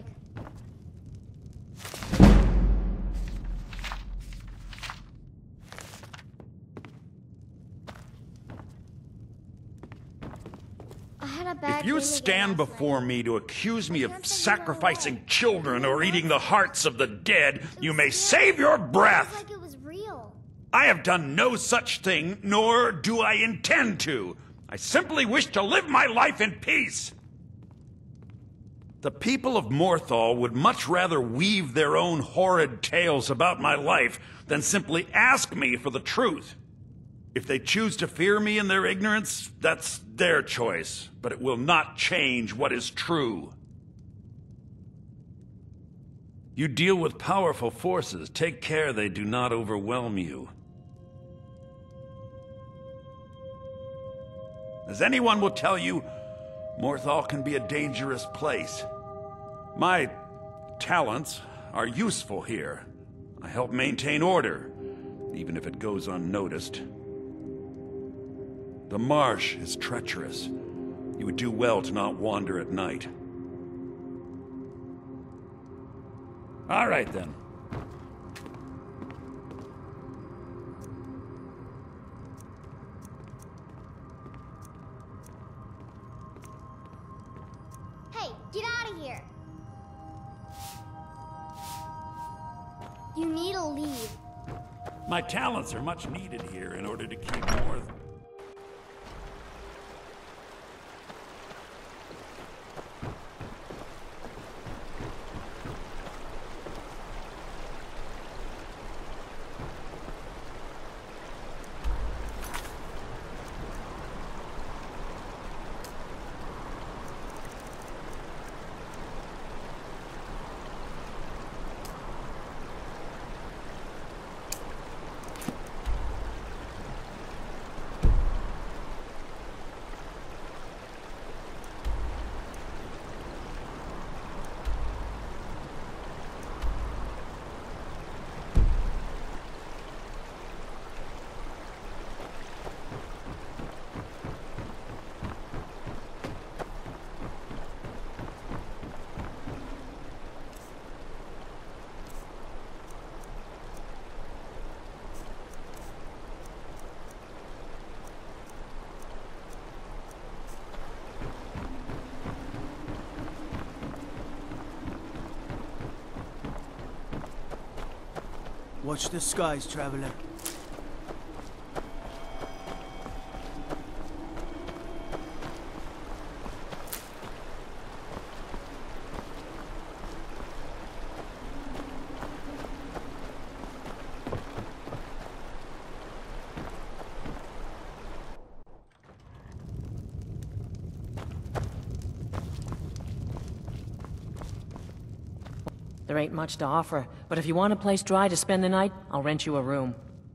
A: I had a bad
M: If you stand before me to accuse me of sacrificing children or eating the hearts of the dead, you may save your breath!
A: Like it was real.
M: I have done no such thing, nor do I intend to. I simply wish to live my life in peace. The people of Morthal would much rather weave their own horrid tales about my life than simply ask me for the truth. If they choose to fear me in their ignorance, that's their choice, but it will not change what is true. You deal with powerful forces. Take care they do not overwhelm you. As anyone will tell you, Morthal can be a dangerous place. My talents are useful here. I help maintain order, even if it goes unnoticed. The marsh is treacherous. You would do well to not wander at night. All right, then.
A: Hey, get out of here! You need to leave.
M: My talents are much needed here in order to keep Morthal.
J: Watch the skies, traveler.
N: There ain't much to offer, but if you want a place dry to spend the night, I'll rent you a room.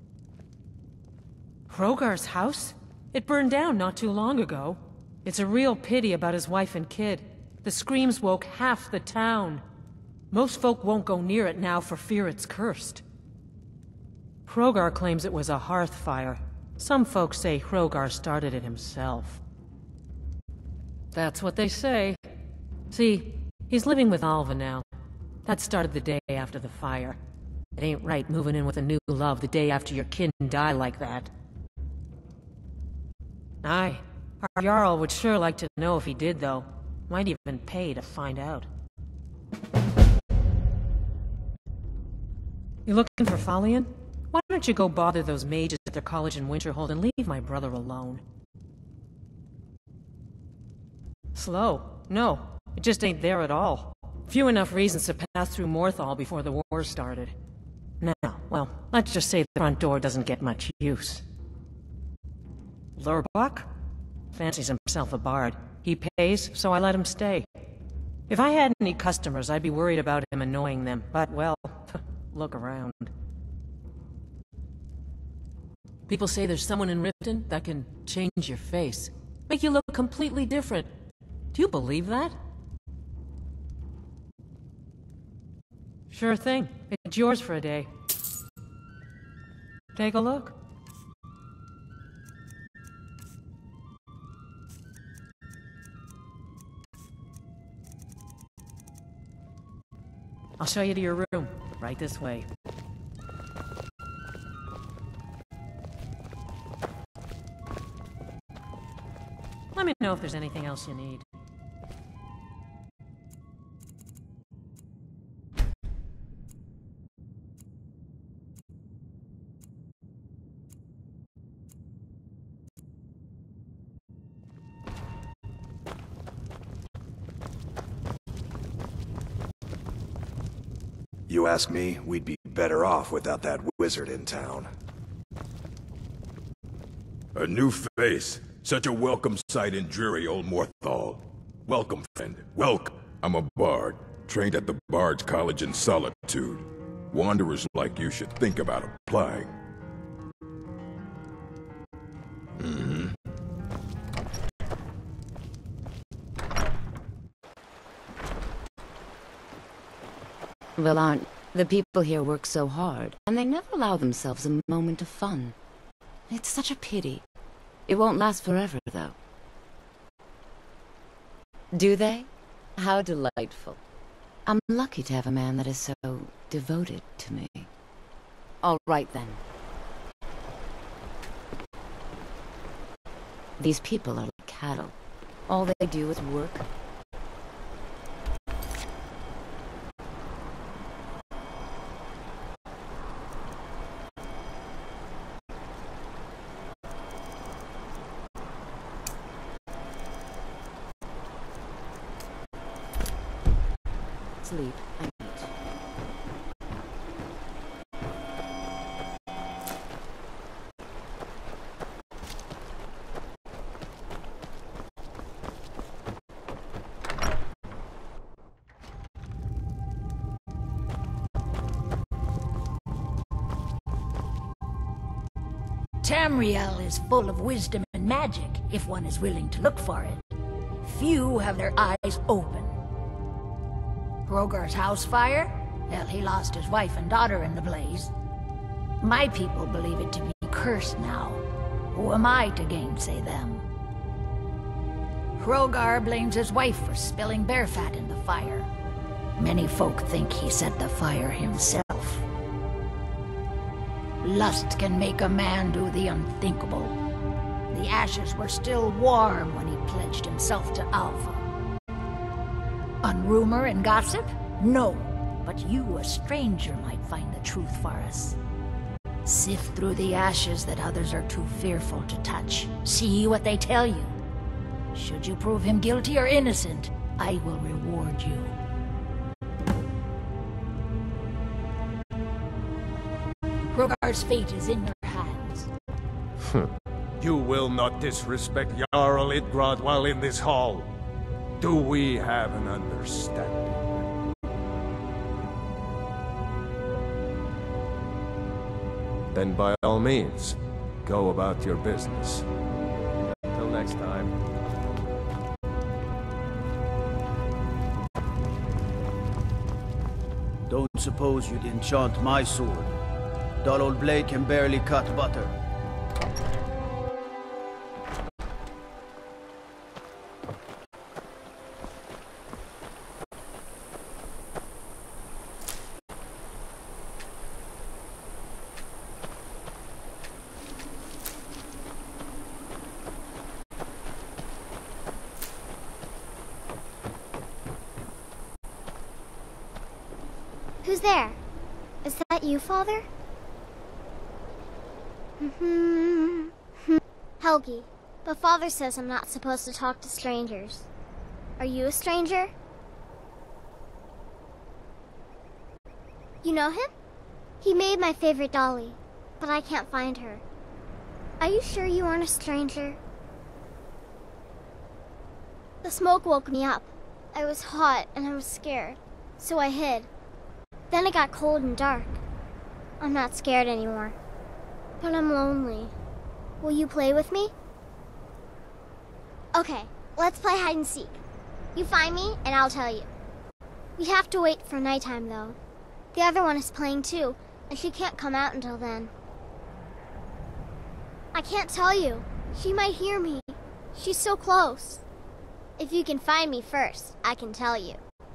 N: Hrogar's house? It burned down not too long ago. It's a real pity about his wife and kid. The screams woke half the town. Most folk won't go near it now for fear it's cursed. Hrogar claims it was a hearth fire. Some folks say Hrogar started it himself. That's what they say. See, he's living with Alva now. That started the day after the fire. It ain't right moving in with a new love the day after your kin die like that. Aye, our Jarl would sure like to know if he did, though. Might even pay to find out. You looking for Falion? Why don't you go bother those mages at their college in Winterhold and leave my brother alone? Slow? No, it just ain't there at all. Few enough reasons to pass through Morthal before the war started. Now, well, let's just say the front door doesn't get much use. Lurbach? Fancies himself a bard. He pays, so I let him stay. If I had any customers, I'd be worried about him annoying them. But, well, look around. People say there's someone in Riften that can change your face. Make you look completely different. Do you believe that? Sure thing. It's yours for a day. Take a look. I'll show you to your room. Right this way. Let me know if there's anything else you need.
B: You ask me, we'd be better off without that wizard in town.
E: A new face. Such a welcome sight in dreary old Morthal. Welcome, friend. Welcome. I'm a bard, trained at the Bard's College in Solitude. Wanderers like you should think about applying.
I: Well, aren't the people here work so hard, and they never allow themselves a moment of fun. It's such a pity. It won't last forever, though. Do they? How delightful. I'm lucky to have a man that is so devoted to me. All right, then. These people are like cattle. All they do is work. Sleep and eat.
D: Tamriel is full of wisdom and magic, if one is willing to look for it. Few have their eyes open. Hrogar's house fire? Hell, he lost his wife and daughter in the blaze. My people believe it to be cursed now. Who am I to gainsay them? Hrogar blames his wife for spilling bear fat in the fire. Many folk think he set the fire himself. Lust can make a man do the unthinkable. The ashes were still warm when he pledged himself to Alva. On rumor and gossip? No. But you, a stranger, might find the truth for us. Sift through the ashes that others are too fearful to touch. See what they tell you. Should you prove him guilty or innocent, I will reward you. Hrogar's fate is in your hands.
H: You will not disrespect Jarl Idgrod while in this hall. Do we have an understanding? Then by all means, go about your business. Till next time.
J: Don't suppose you'd enchant my sword. Dull old blade can barely cut butter.
A: Who's there? Is that you, Father? Helgi, but Father says I'm not supposed to talk to strangers. Are you a stranger? You know him? He made my favorite dolly, but I can't find her. Are you sure you aren't a stranger? The smoke woke me up. I was hot and I was scared, so I hid. Then it got cold and dark. I'm not scared anymore, but I'm lonely. Will you play with me? Okay, let's play hide and seek. You find me and I'll tell you. We have to wait for nighttime though. The other one is playing too, and she can't come out until then. I can't tell you. She might hear me. She's so close. If you can find me first, I can tell you.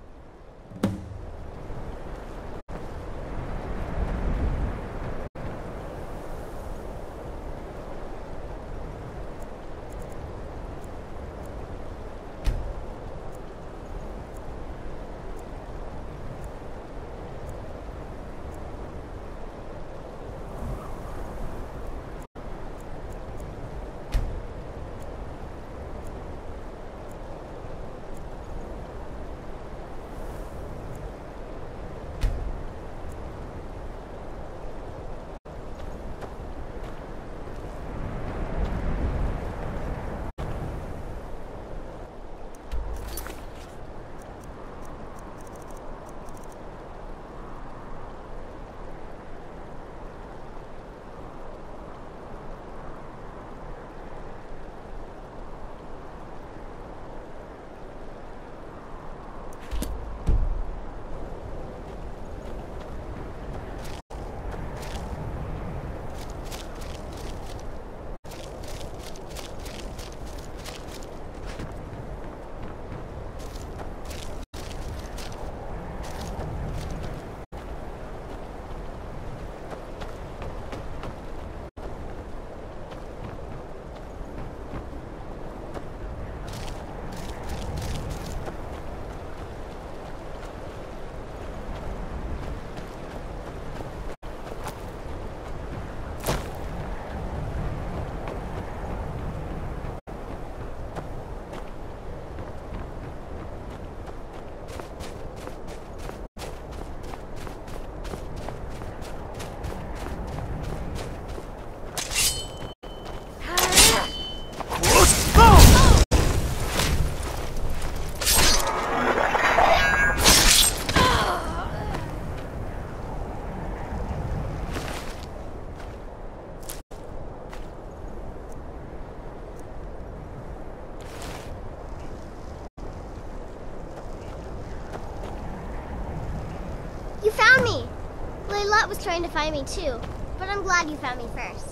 A: You found me! Layla was trying to find me too, but I'm glad you found me first.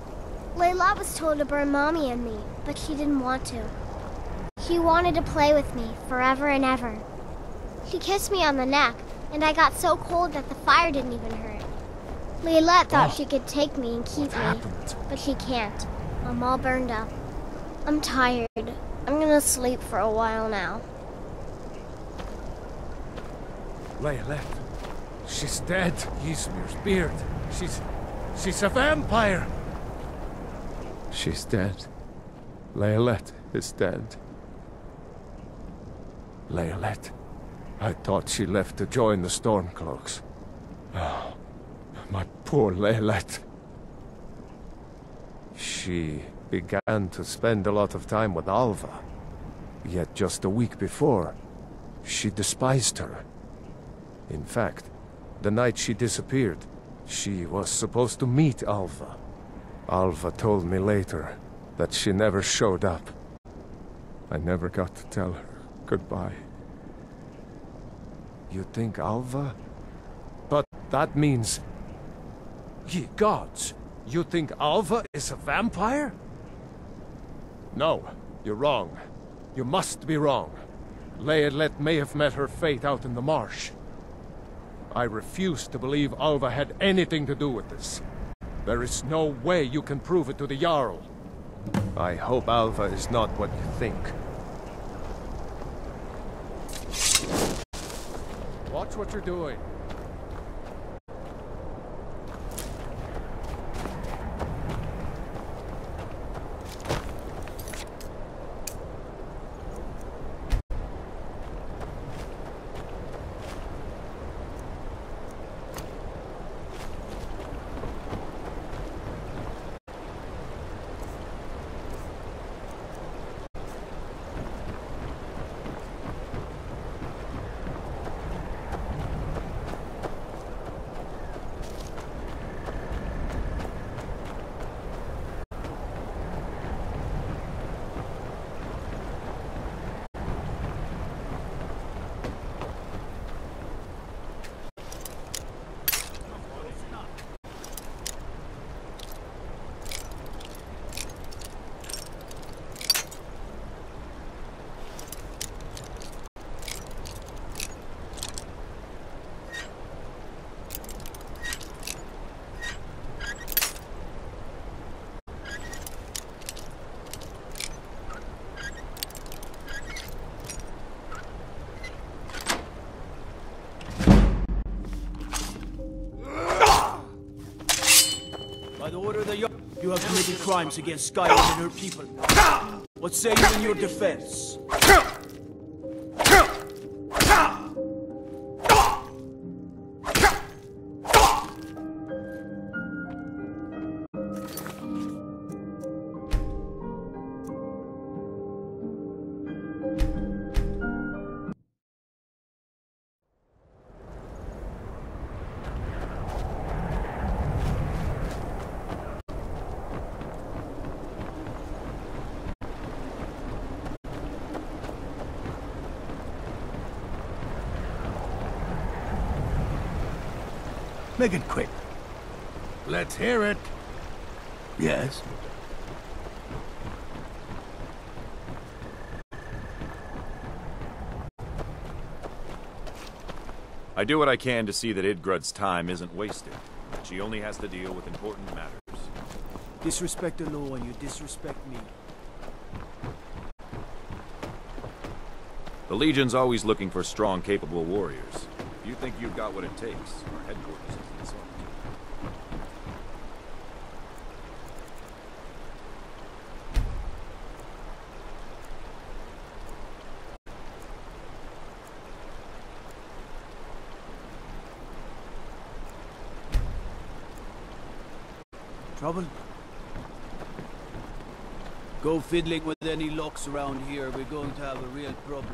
A: Layla was told to burn Mommy and me, but she didn't want to. She wanted to play with me forever and ever. She kissed me on the neck, and I got so cold that the fire didn't even hurt. Layla thought she could take me and keep me, but she can't. I'm all burned up. I'm tired. I'm gonna sleep for a while now.
H: Layla. She's dead. Ysmir's beard. She's a vampire. She's dead. Layla is dead. Layla. I thought she left to join the Stormcloaks. Oh, my poor Layla. She began to spend a lot of time with Alva. Yet just a week before, she despised her. In fact, the night she disappeared, she was supposed to meet Alva. Alva told me later that she never showed up. I never got to tell her goodbye. You think Alva? But that means... Ye gods! You think Alva is a vampire? No, you're wrong. You must be wrong. Layla may have met her fate out in the marsh. I refuse to believe Alva had anything to do with this. There is no way you can prove it to the Jarl. I hope Alva is not what you think. Watch what you're doing.
J: By the order of the you have committed crimes against Skyrim and her people. What say you in your defense?
Q: Make it quick.
K: Let's hear it.
Q: Yes?
P: I do what I can to see that Idgrud's time isn't wasted. She only has to deal with important matters.
J: Disrespect the law and you disrespect me.
P: The Legion's always looking for strong, capable warriors. If you think you've got what it takes, our headquarters is in Solitude.
J: Trouble? Go fiddling with any locks around here, we're going to have a real problem.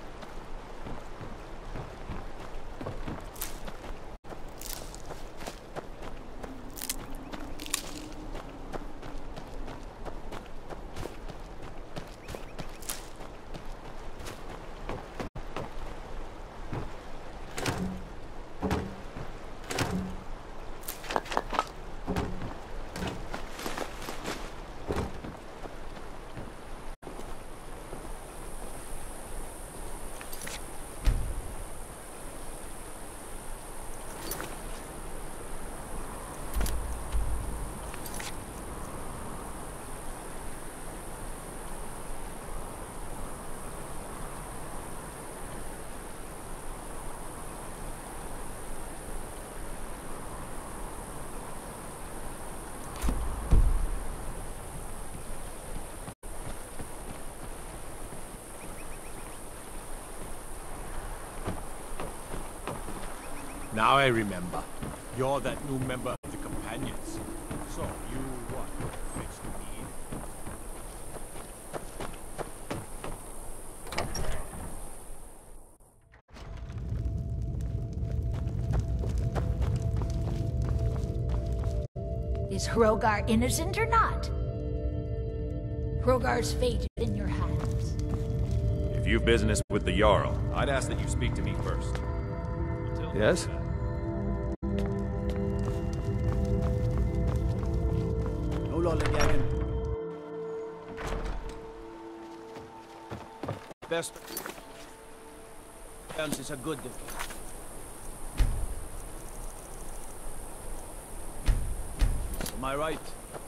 K: Now I remember. You're that new member of the Companions. So, you what? Fixed the need?
D: Is Hrogar innocent or not? Hrogar's fate is in your hands.
P: If you've business with the Jarl, I'd ask that you speak to me first.
H: Yes?
J: No lollygagging. Best chance is a good defense. Am I right?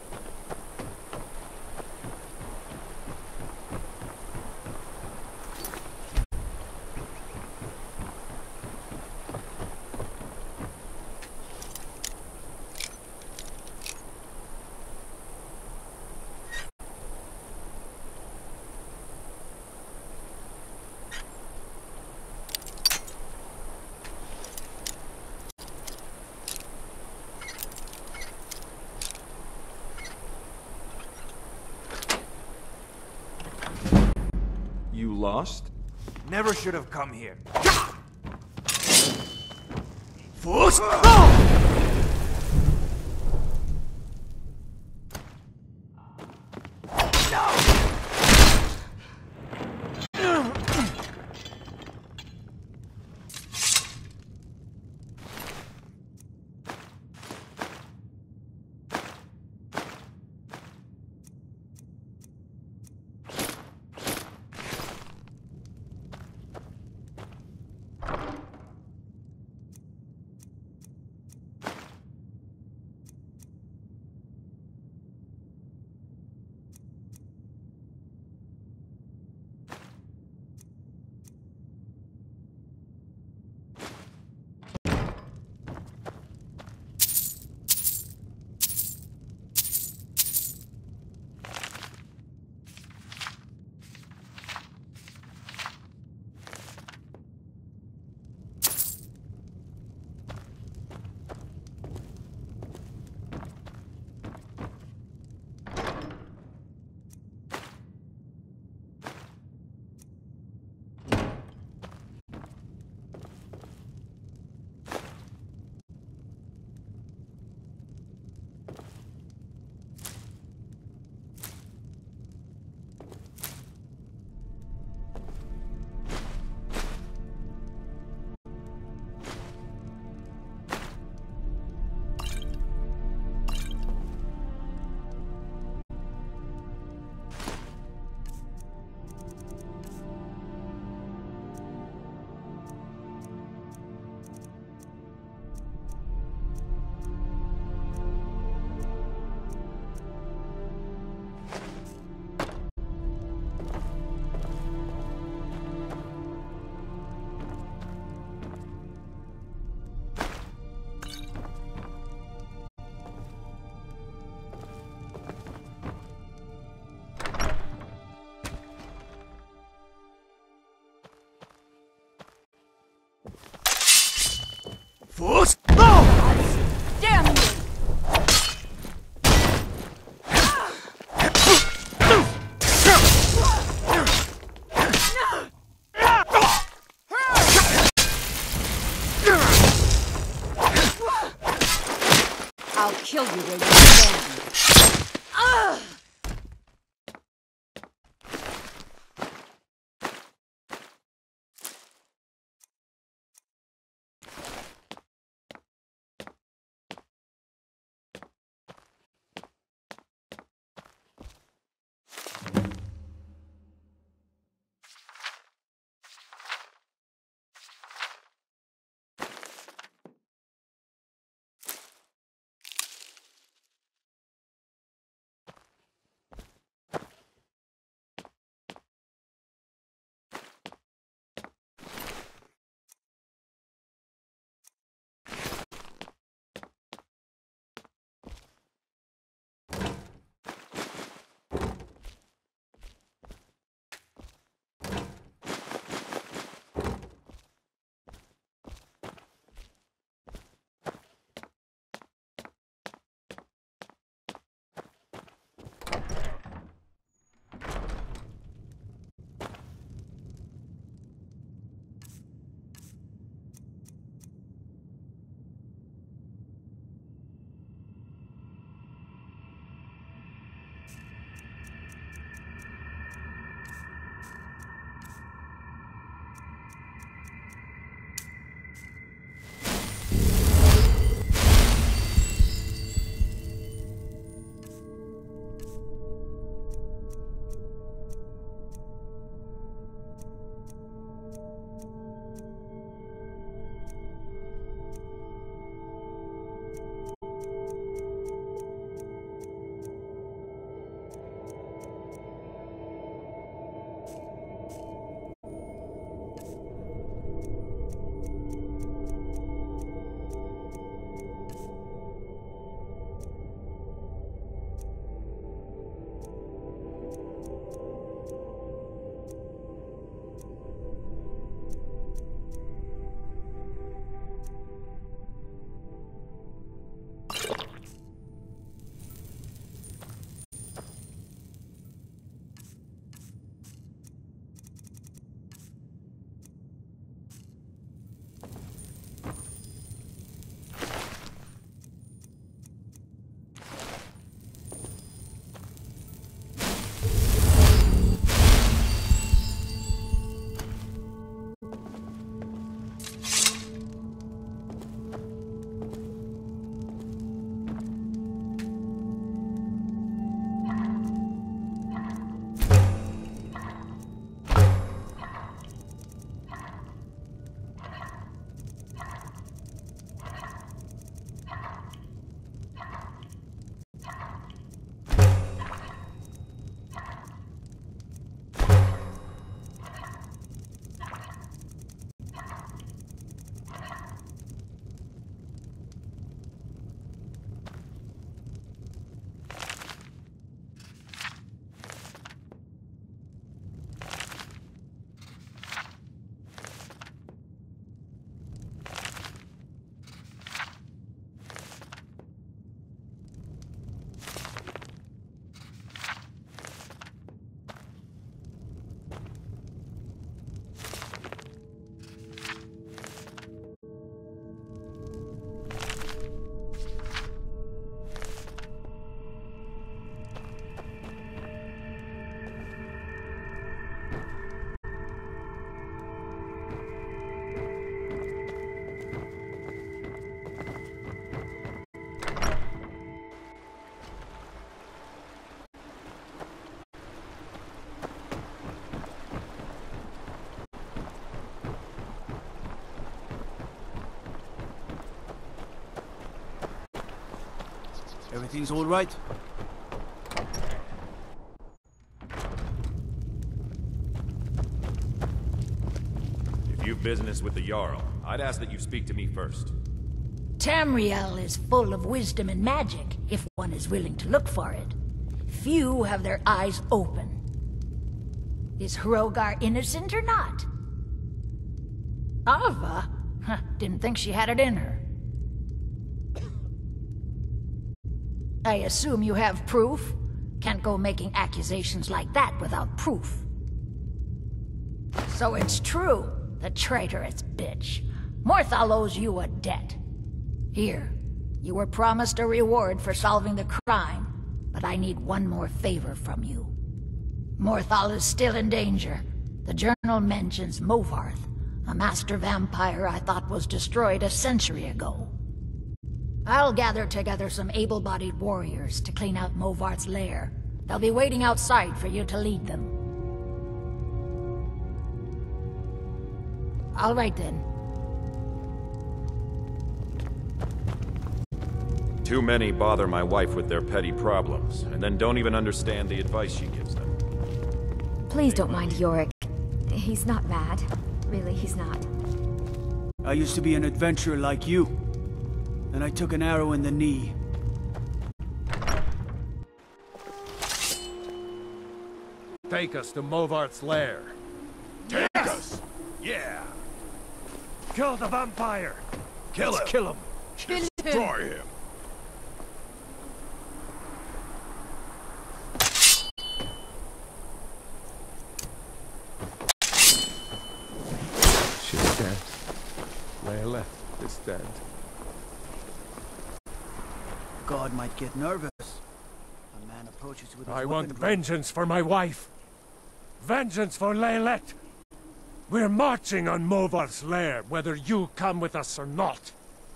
C: You lost? Never should have come here.
Q: Force!
D: Damn you!
L: I'll kill you where you stand.
J: Everything's all right?
P: If you've business with the Jarl, I'd ask that you speak to me first.
D: Tamriel is full of wisdom and magic, if one is willing to look for it. Few have their eyes open. Is Hrogar innocent or not? Ava? Didn't think she had it in her. I assume you have proof? Can't go making accusations like that without proof. So it's true, the traitorous bitch. Morthal owes you a debt. Here, you were promised a reward for solving the crime, but I need one more favor from you. Morthal is still in danger. The journal mentions Movarth, a master vampire I thought was destroyed a century ago. I'll gather together some able-bodied warriors to clean out Movarth's lair. They'll be waiting outside for you to lead them. All right then.
P: Too many bother my wife with their petty problems, and then don't even understand the advice she gives them.
I: Please don't mind Yorick. He's not mad. Really, he's not.
J: I used to be an adventurer like you. Then I took an arrow in the knee.
H: Take us to Movarth's lair.
E: Take us! Yeah!
H: Kill the vampire!
E: Kill him!
H: Kill him!
E: Destroy him!
H: She's dead. Layla is dead.
J: God might get nervous. A man approaches with his
H: I want
J: weapon
H: vengeance for my wife. Vengeance for Laylette. We're marching on Movarth's lair, whether you come with us or not.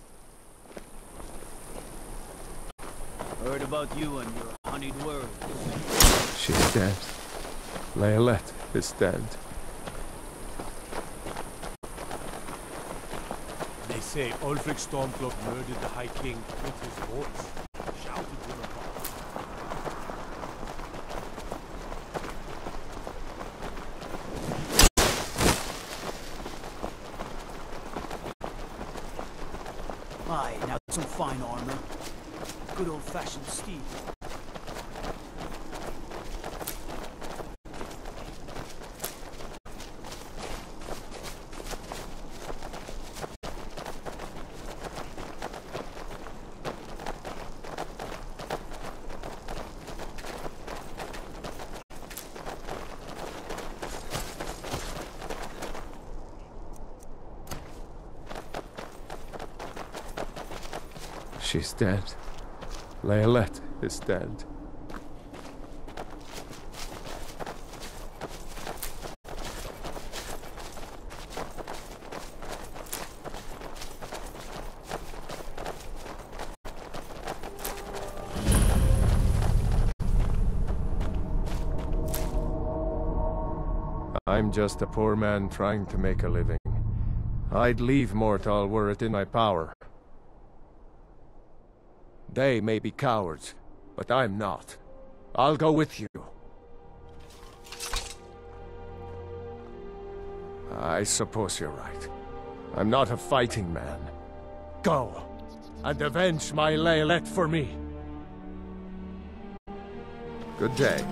J: Heard about you and your honeyed world.
H: She's dead. Laylette is dead.
K: They say Ulfric Stormcloak murdered the High King with his voice. Shouted him apart.
J: Aye, now some fine armor. Good old-fashioned steed.
H: She's dead. Laylette is dead. I'm just a poor man trying to make a living. I'd leave Morthal were it in my power. They may be cowards, but I'm not. I'll go with you. I suppose you're right. I'm not a fighting man. Go, and avenge my Laylette for me. Good day.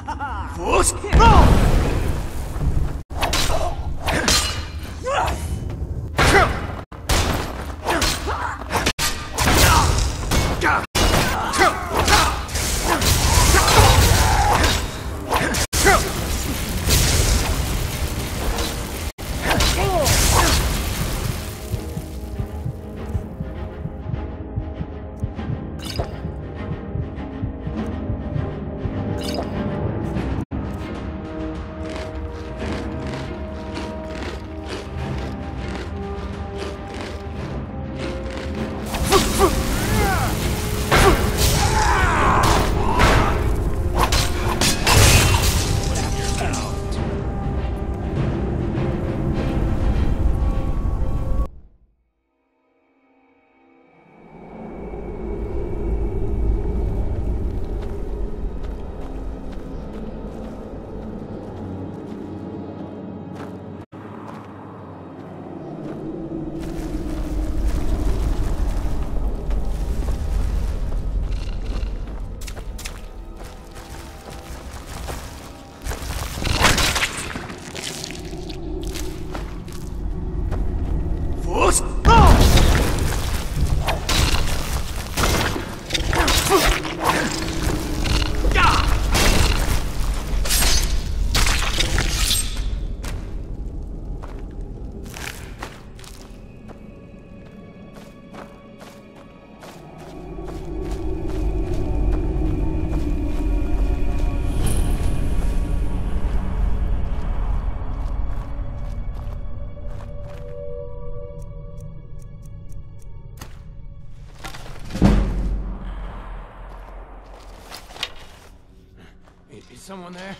H: Is someone there?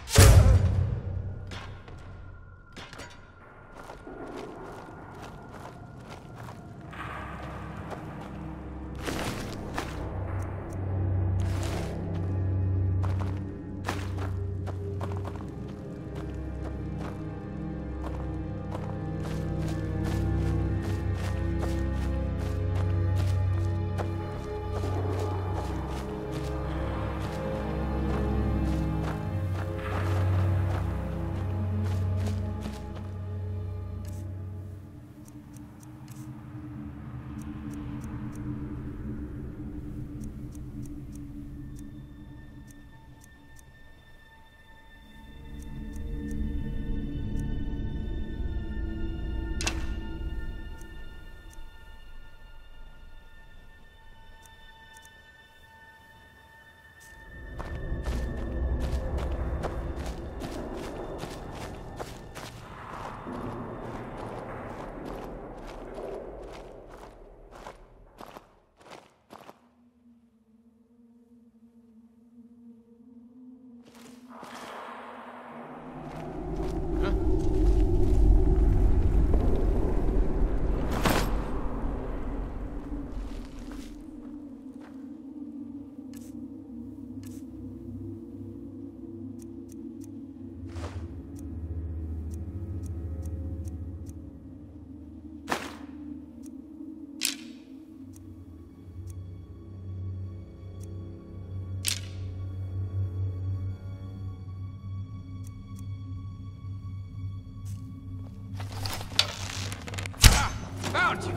H: Found you!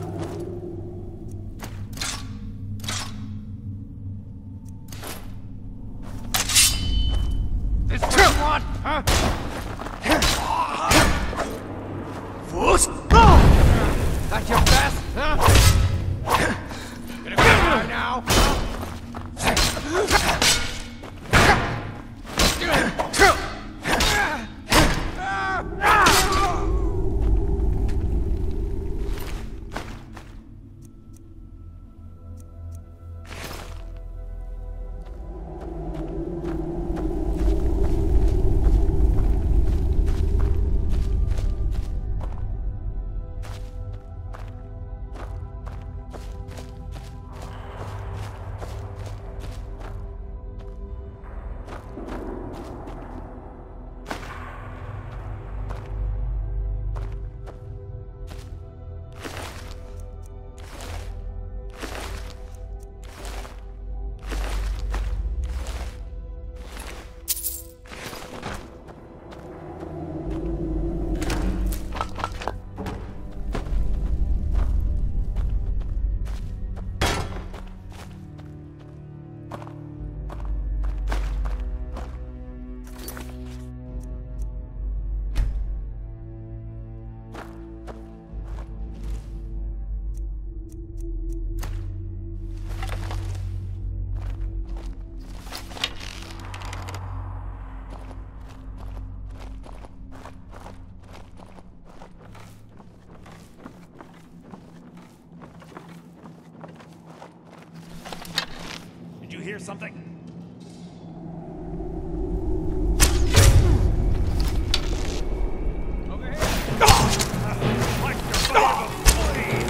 H: This what you want, huh? That your best, huh? Gonna go by now?
R: something? Over here! Like your body of a flea!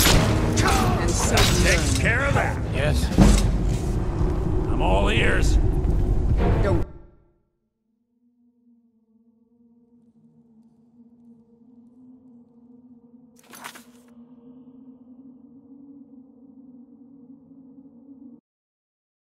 R: Takes care of that.
K: Yes.
R: I'm all ears.